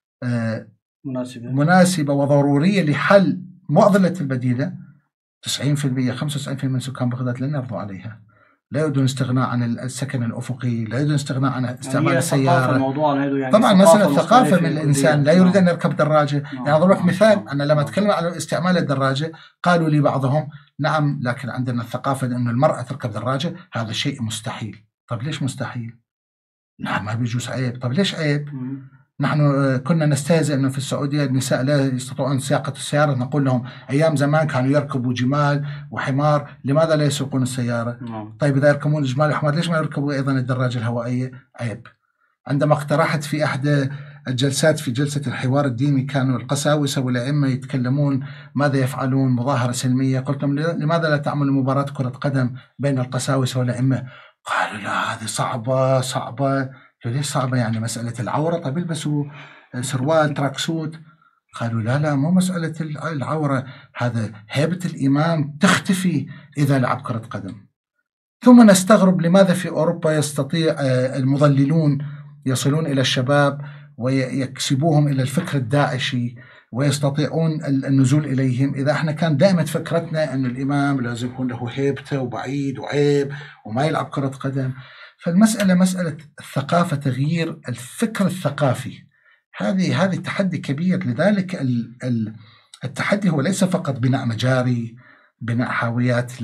مناسبة, مناسبة وضرورية لحل معضلة البديلة، تسعين بالمئة خمسة وتسعين بالمئة من سكان بغداد لن يرضوا عليها. لا يريدون استغناء عن السكن الأفقي، لا يريدون استغناء عن استعمال يعني السيارة. يعني طبعا مسألة الثقافة من الإنسان، لا يريد أن يركب دراجة. نعم. يعني أضرب لك مثال، أنا لما أتكلم عن استعمال الدراجة قالوا لي بعضهم نعم لكن عندنا الثقافة أن المرأة تركب دراجة هذا شيء مستحيل. طب ليش مستحيل؟ نعم ما بيجوز، عيب. طب ليش عيب؟ م. نحن كنا نستهزئ أنه في السعودية النساء لا يستطيعون سياقة السيارة، نقول لهم أيام زمان كانوا يركبوا جمال وحمار، لماذا لا يسوقون السيارة؟ نعم. طيب إذا يركبون الجمال والحمار ليش ما يركبوا أيضا الدراجة الهوائية؟ عيب. عندما اقترحت في أحد الجلسات في جلسة الحوار الديني كانوا القساوسة والأئمة يتكلمون ماذا يفعلون، مظاهرة سلمية، قلت لهم لماذا لا تعملوا مباراة كرة قدم بين القساوسة والأئمة؟ قالوا لا هذه صعبة صعبة. ليش صعبة؟ يعني مسألة العورة، طيب يلبسوا سروال تراكسوت. قالوا لا لا مو مسألة العورة، هذا هيبة الإمام تختفي إذا لعب كرة قدم. ثم نستغرب لماذا في أوروبا يستطيع المضللون يصلون إلى الشباب ويكسبوهم إلى الفكر الداعشي ويستطيعون النزول إليهم، إذا احنا كان دائما فكرتنا أن الإمام لازم يكون له هيبته وبعيد وعيب وما يلعب كرة قدم. فالمسألة مسألة الثقافة، تغيير الفكر الثقافي، هذه هذه تحدي كبير. لذلك التحدي هو ليس فقط بناء مجاري، بناء حاويات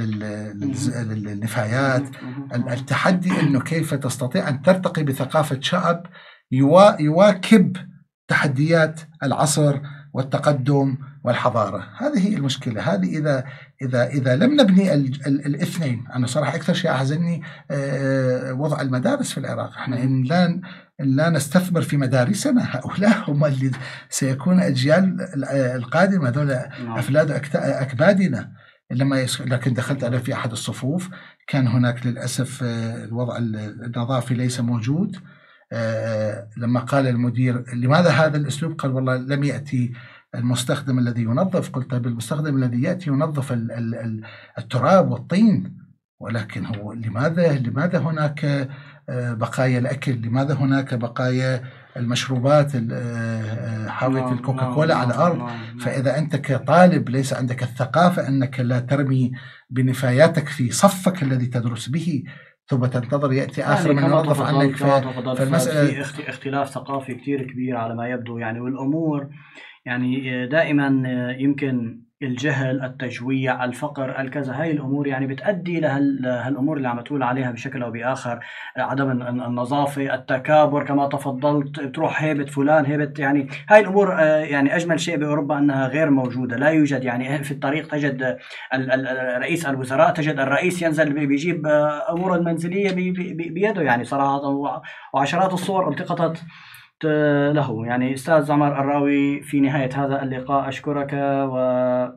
للنفايات. التحدي أنه كيف تستطيع أن ترتقي بثقافة شعب يواكب تحديات العصر والتقدم والحضارة. هذه هي المشكلة. هذه إذا إذا إذا لم نبني الاثنين. أنا صراحة أكثر شيء أحزنني وضع المدارس في العراق. إحنا إن لا لا نستثمر في مدارسنا، هؤلاء هم اللي سيكون أجيال القادمة، هذول أفلاد أكبادنا. لما يس... لكن دخلت أنا في أحد الصفوف، كان هناك للأسف الوضع النظافي ليس موجود. لما قال المدير لماذا هذا الأسلوب، قال والله لم يأتي المستخدم الذي ينظف. قلت طيب المستخدم الذي يأتي ينظف التراب والطين، ولكن هو لماذا لماذا هناك بقايا الأكل، لماذا هناك بقايا المشروبات حاوية الكوكاكولا على الأرض. فإذا أنت كطالب ليس عندك الثقافة أنك لا ترمي بنفاياتك في صفك الذي تدرس به، ثم تنتظر يأتي آخر من ينظف عنك. فالمسألة في اختلاف ثقافي كتير كبير على ما يبدو يعني. والأمور يعني دائما يمكن الجهل، التجويع، الفقر، الكذا، هاي الأمور يعني بتؤدي لهالأمور اللي عم تقول عليها بشكل أو بآخر. عدم النظافة، التكابر كما تفضلت، تروح هيبة فلان هيبة، يعني هاي الأمور يعني أجمل شيء بأوروبا أنها غير موجودة، لا يوجد. يعني في الطريق تجد رئيس الوزراء، تجد الرئيس ينزل بيجيب أمور المنزلية بيده يعني صراحة. وعشرات الصور التقطت له. يعني أستاذ عمر الراوي، في نهاية هذا اللقاء أشكرك وعلى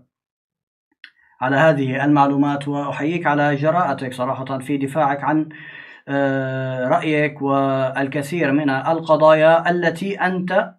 هذه المعلومات، وأحييك على جراءتك صراحة في دفاعك عن رأيك والكثير من القضايا التي أنت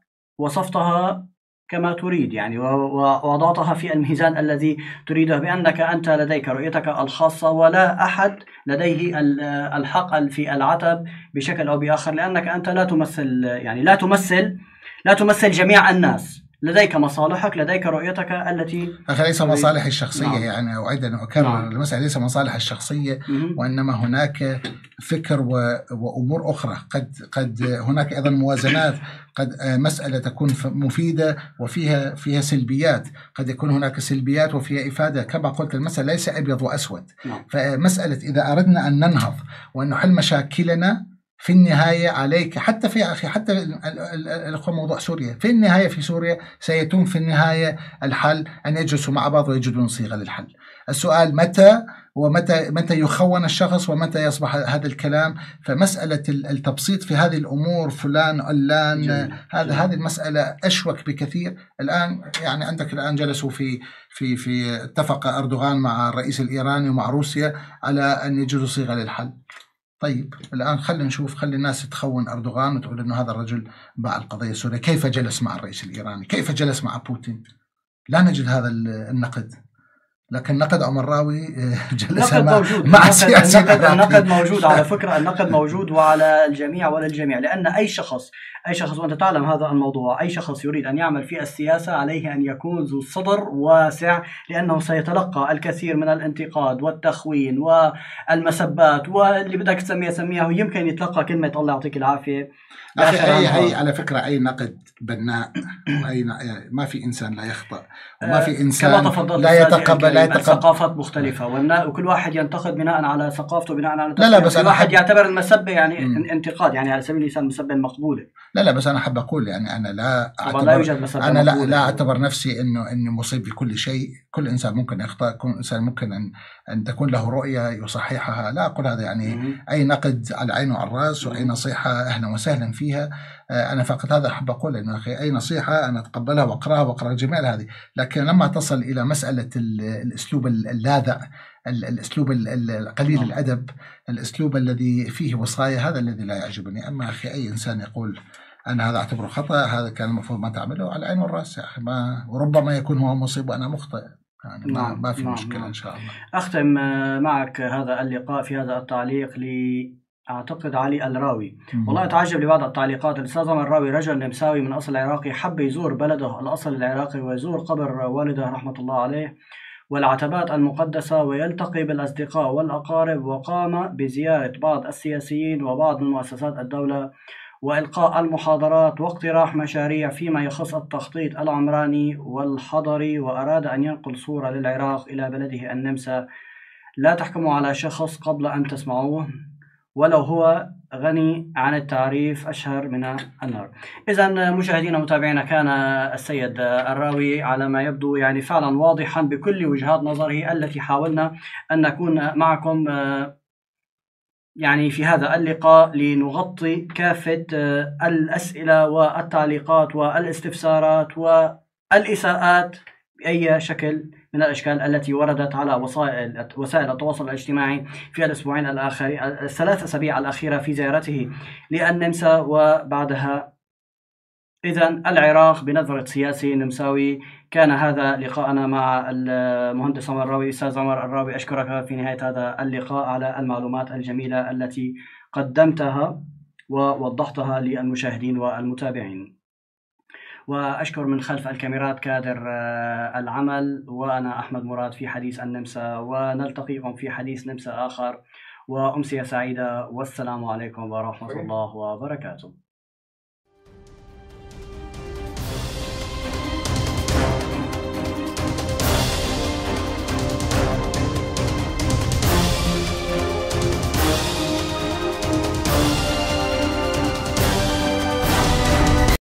وصفتها كما تريد يعني، ووضعتها في الميزان الذي تريده، بأنك أنت لديك رؤيتك الخاصة ولا أحد لديه الحق في العتب بشكل أو بآخر، لأنك أنت لا تمثل يعني لا تمثل لا تمثل جميع الناس. لديك مصالحك، لديك رؤيتك التي أخي ليس مصالح الشخصية. نعم. يعني أعيد أن أكرر. نعم. المسألة ليس مصالح الشخصية، وإنما هناك فكر و... وأمور أخرى. قد قد هناك أيضا موازنات. قد مسألة تكون مفيدة وفيها فيها سلبيات، قد يكون هناك سلبيات وفيها إفادة. كما قلت المسألة ليس أبيض وأسود. نعم. فمسألة إذا أردنا أن ننهض وأن نحل مشاكلنا، في النهاية عليك حتى في أخي حتى الأخوة موضوع سوريا، في النهاية في سوريا سيتم في النهاية الحل أن يجلسوا مع بعض ويجدون صيغة للحل. السؤال متى ومتى متى يخون الشخص ومتى يصبح هذا الكلام. فمسألة التبسيط في هذه الأمور فلان علان، هذا هذه المسألة أشوك بكثير. الآن يعني عندك الآن جلسوا في في في اتفق أردوغان مع الرئيس الإيراني ومع روسيا على أن يجدوا صيغة للحل. طيب الآن خلينا نشوف، خلي الناس تخون أردوغان وتقول إنه هذا الرجل باع القضية السورية. كيف جلس مع الرئيس الإيراني؟ كيف جلس مع بوتين؟ لا نجد هذا النقد. لكن نقد عمر راوي جلس مع, مع سياسي. النقد, النقد موجود على فكرة، النقد موجود وعلى الجميع ولا الجميع، لأن أي شخص أي شخص وأنت تعلم هذا الموضوع، أي شخص يريد أن يعمل في السياسة عليه أن يكون ذو صدر واسع، لأنه سيتلقى الكثير من الانتقاد والتخوين والمسبات واللي بدك تسميه سميه، ويمكن يتلقى كلمة الله يعطيك العافية. أخي أي, أي على فكرة أي نقد بناء، أي ما في إنسان لا يخطأ وما في إنسان لا يتقبل لا يتقبل ثقافات مختلفة، وكل واحد ينتقد بناء على ثقافته، بناء على لا لا بس كل واحد يعتبر المسبة يعني م. انتقاد، يعني على سبيل المثال المسبة المقبولة. لا لا بس أنا أحب أقول يعني أنا لا أعتبر لا يوجد مسبة أنا لا, لا أعتبر نفسي إنه إني مصيب بكل شيء. كل إنسان ممكن يخطأ، كل إنسان ممكن أن أن تكون له رؤية يصححها. لا أقول هذا يعني م. أي نقد على عين وعلى الرأس، وأي نصيحة أهلا وسهلا فيها. أنا فقط هذا أحب أقول إنه أخي أي نصيحة أنا أتقبلها وأقرأها وأقرأ جميع هذه، لكن لما تصل إلى مسألة الأسلوب اللاذع، الأسلوب القليل الأدب، الأسلوب الذي فيه وصاية، هذا الذي لا يعجبني. أما أخي أي إنسان يقول أنا هذا أعتبره خطأ، هذا كان المفروض ما تعمله، على العين والرأس يا أخي. ما وربما يكون هو مصيب وأنا مخطئ، يعني ما, نعم ما في نعم مشكلة نعم. إن شاء الله. أختم معك هذا اللقاء في هذا التعليق لي أعتقد علي الراوي. والله أتعجب لبعض التعليقات. الأستاذ عمر الراوي رجل نمساوي من أصل عراقي، حب يزور بلده الأصل العراقي ويزور قبر والده رحمة الله عليه والعتبات المقدسة، ويلتقي بالأصدقاء والأقارب، وقام بزيارة بعض السياسيين وبعض من مؤسسات الدولة وإلقاء المحاضرات واقتراح مشاريع فيما يخص التخطيط العمراني والحضري، وأراد أن ينقل صورة للعراق إلى بلده النمسا. لا تحكموا على شخص قبل أن تسمعوه ولو هو غني عن التعريف أشهر من النار. إذا مشاهدينا ومتابعينا، كان السيد الراوي على ما يبدو يعني فعلا واضحا بكل وجهات نظره التي حاولنا أن نكون معكم يعني في هذا اللقاء لنغطي كافة الأسئلة والتعليقات والاستفسارات والإساءات بأي شكل من الأشكال التي وردت على وسائل وسائل التواصل الاجتماعي في الأسبوعين الآخر الثلاث أسابيع الأخيرة في زيارته للنمسا وبعدها. إذن العراق بنظرة سياسي نمساوي. كان هذا لقاءنا مع المهندس عمر الراوي. أستاذ عمر الراوي، أشكرك في نهاية هذا اللقاء على المعلومات الجميلة التي قدمتها ووضحتها للمشاهدين والمتابعين. وأشكر من خلف الكاميرات كادر العمل، وأنا أحمد مراد في حديث النمسا، ونلتقيكم في حديث نمسا آخر، وأمسية سعيدة، والسلام عليكم ورحمة الله وبركاته.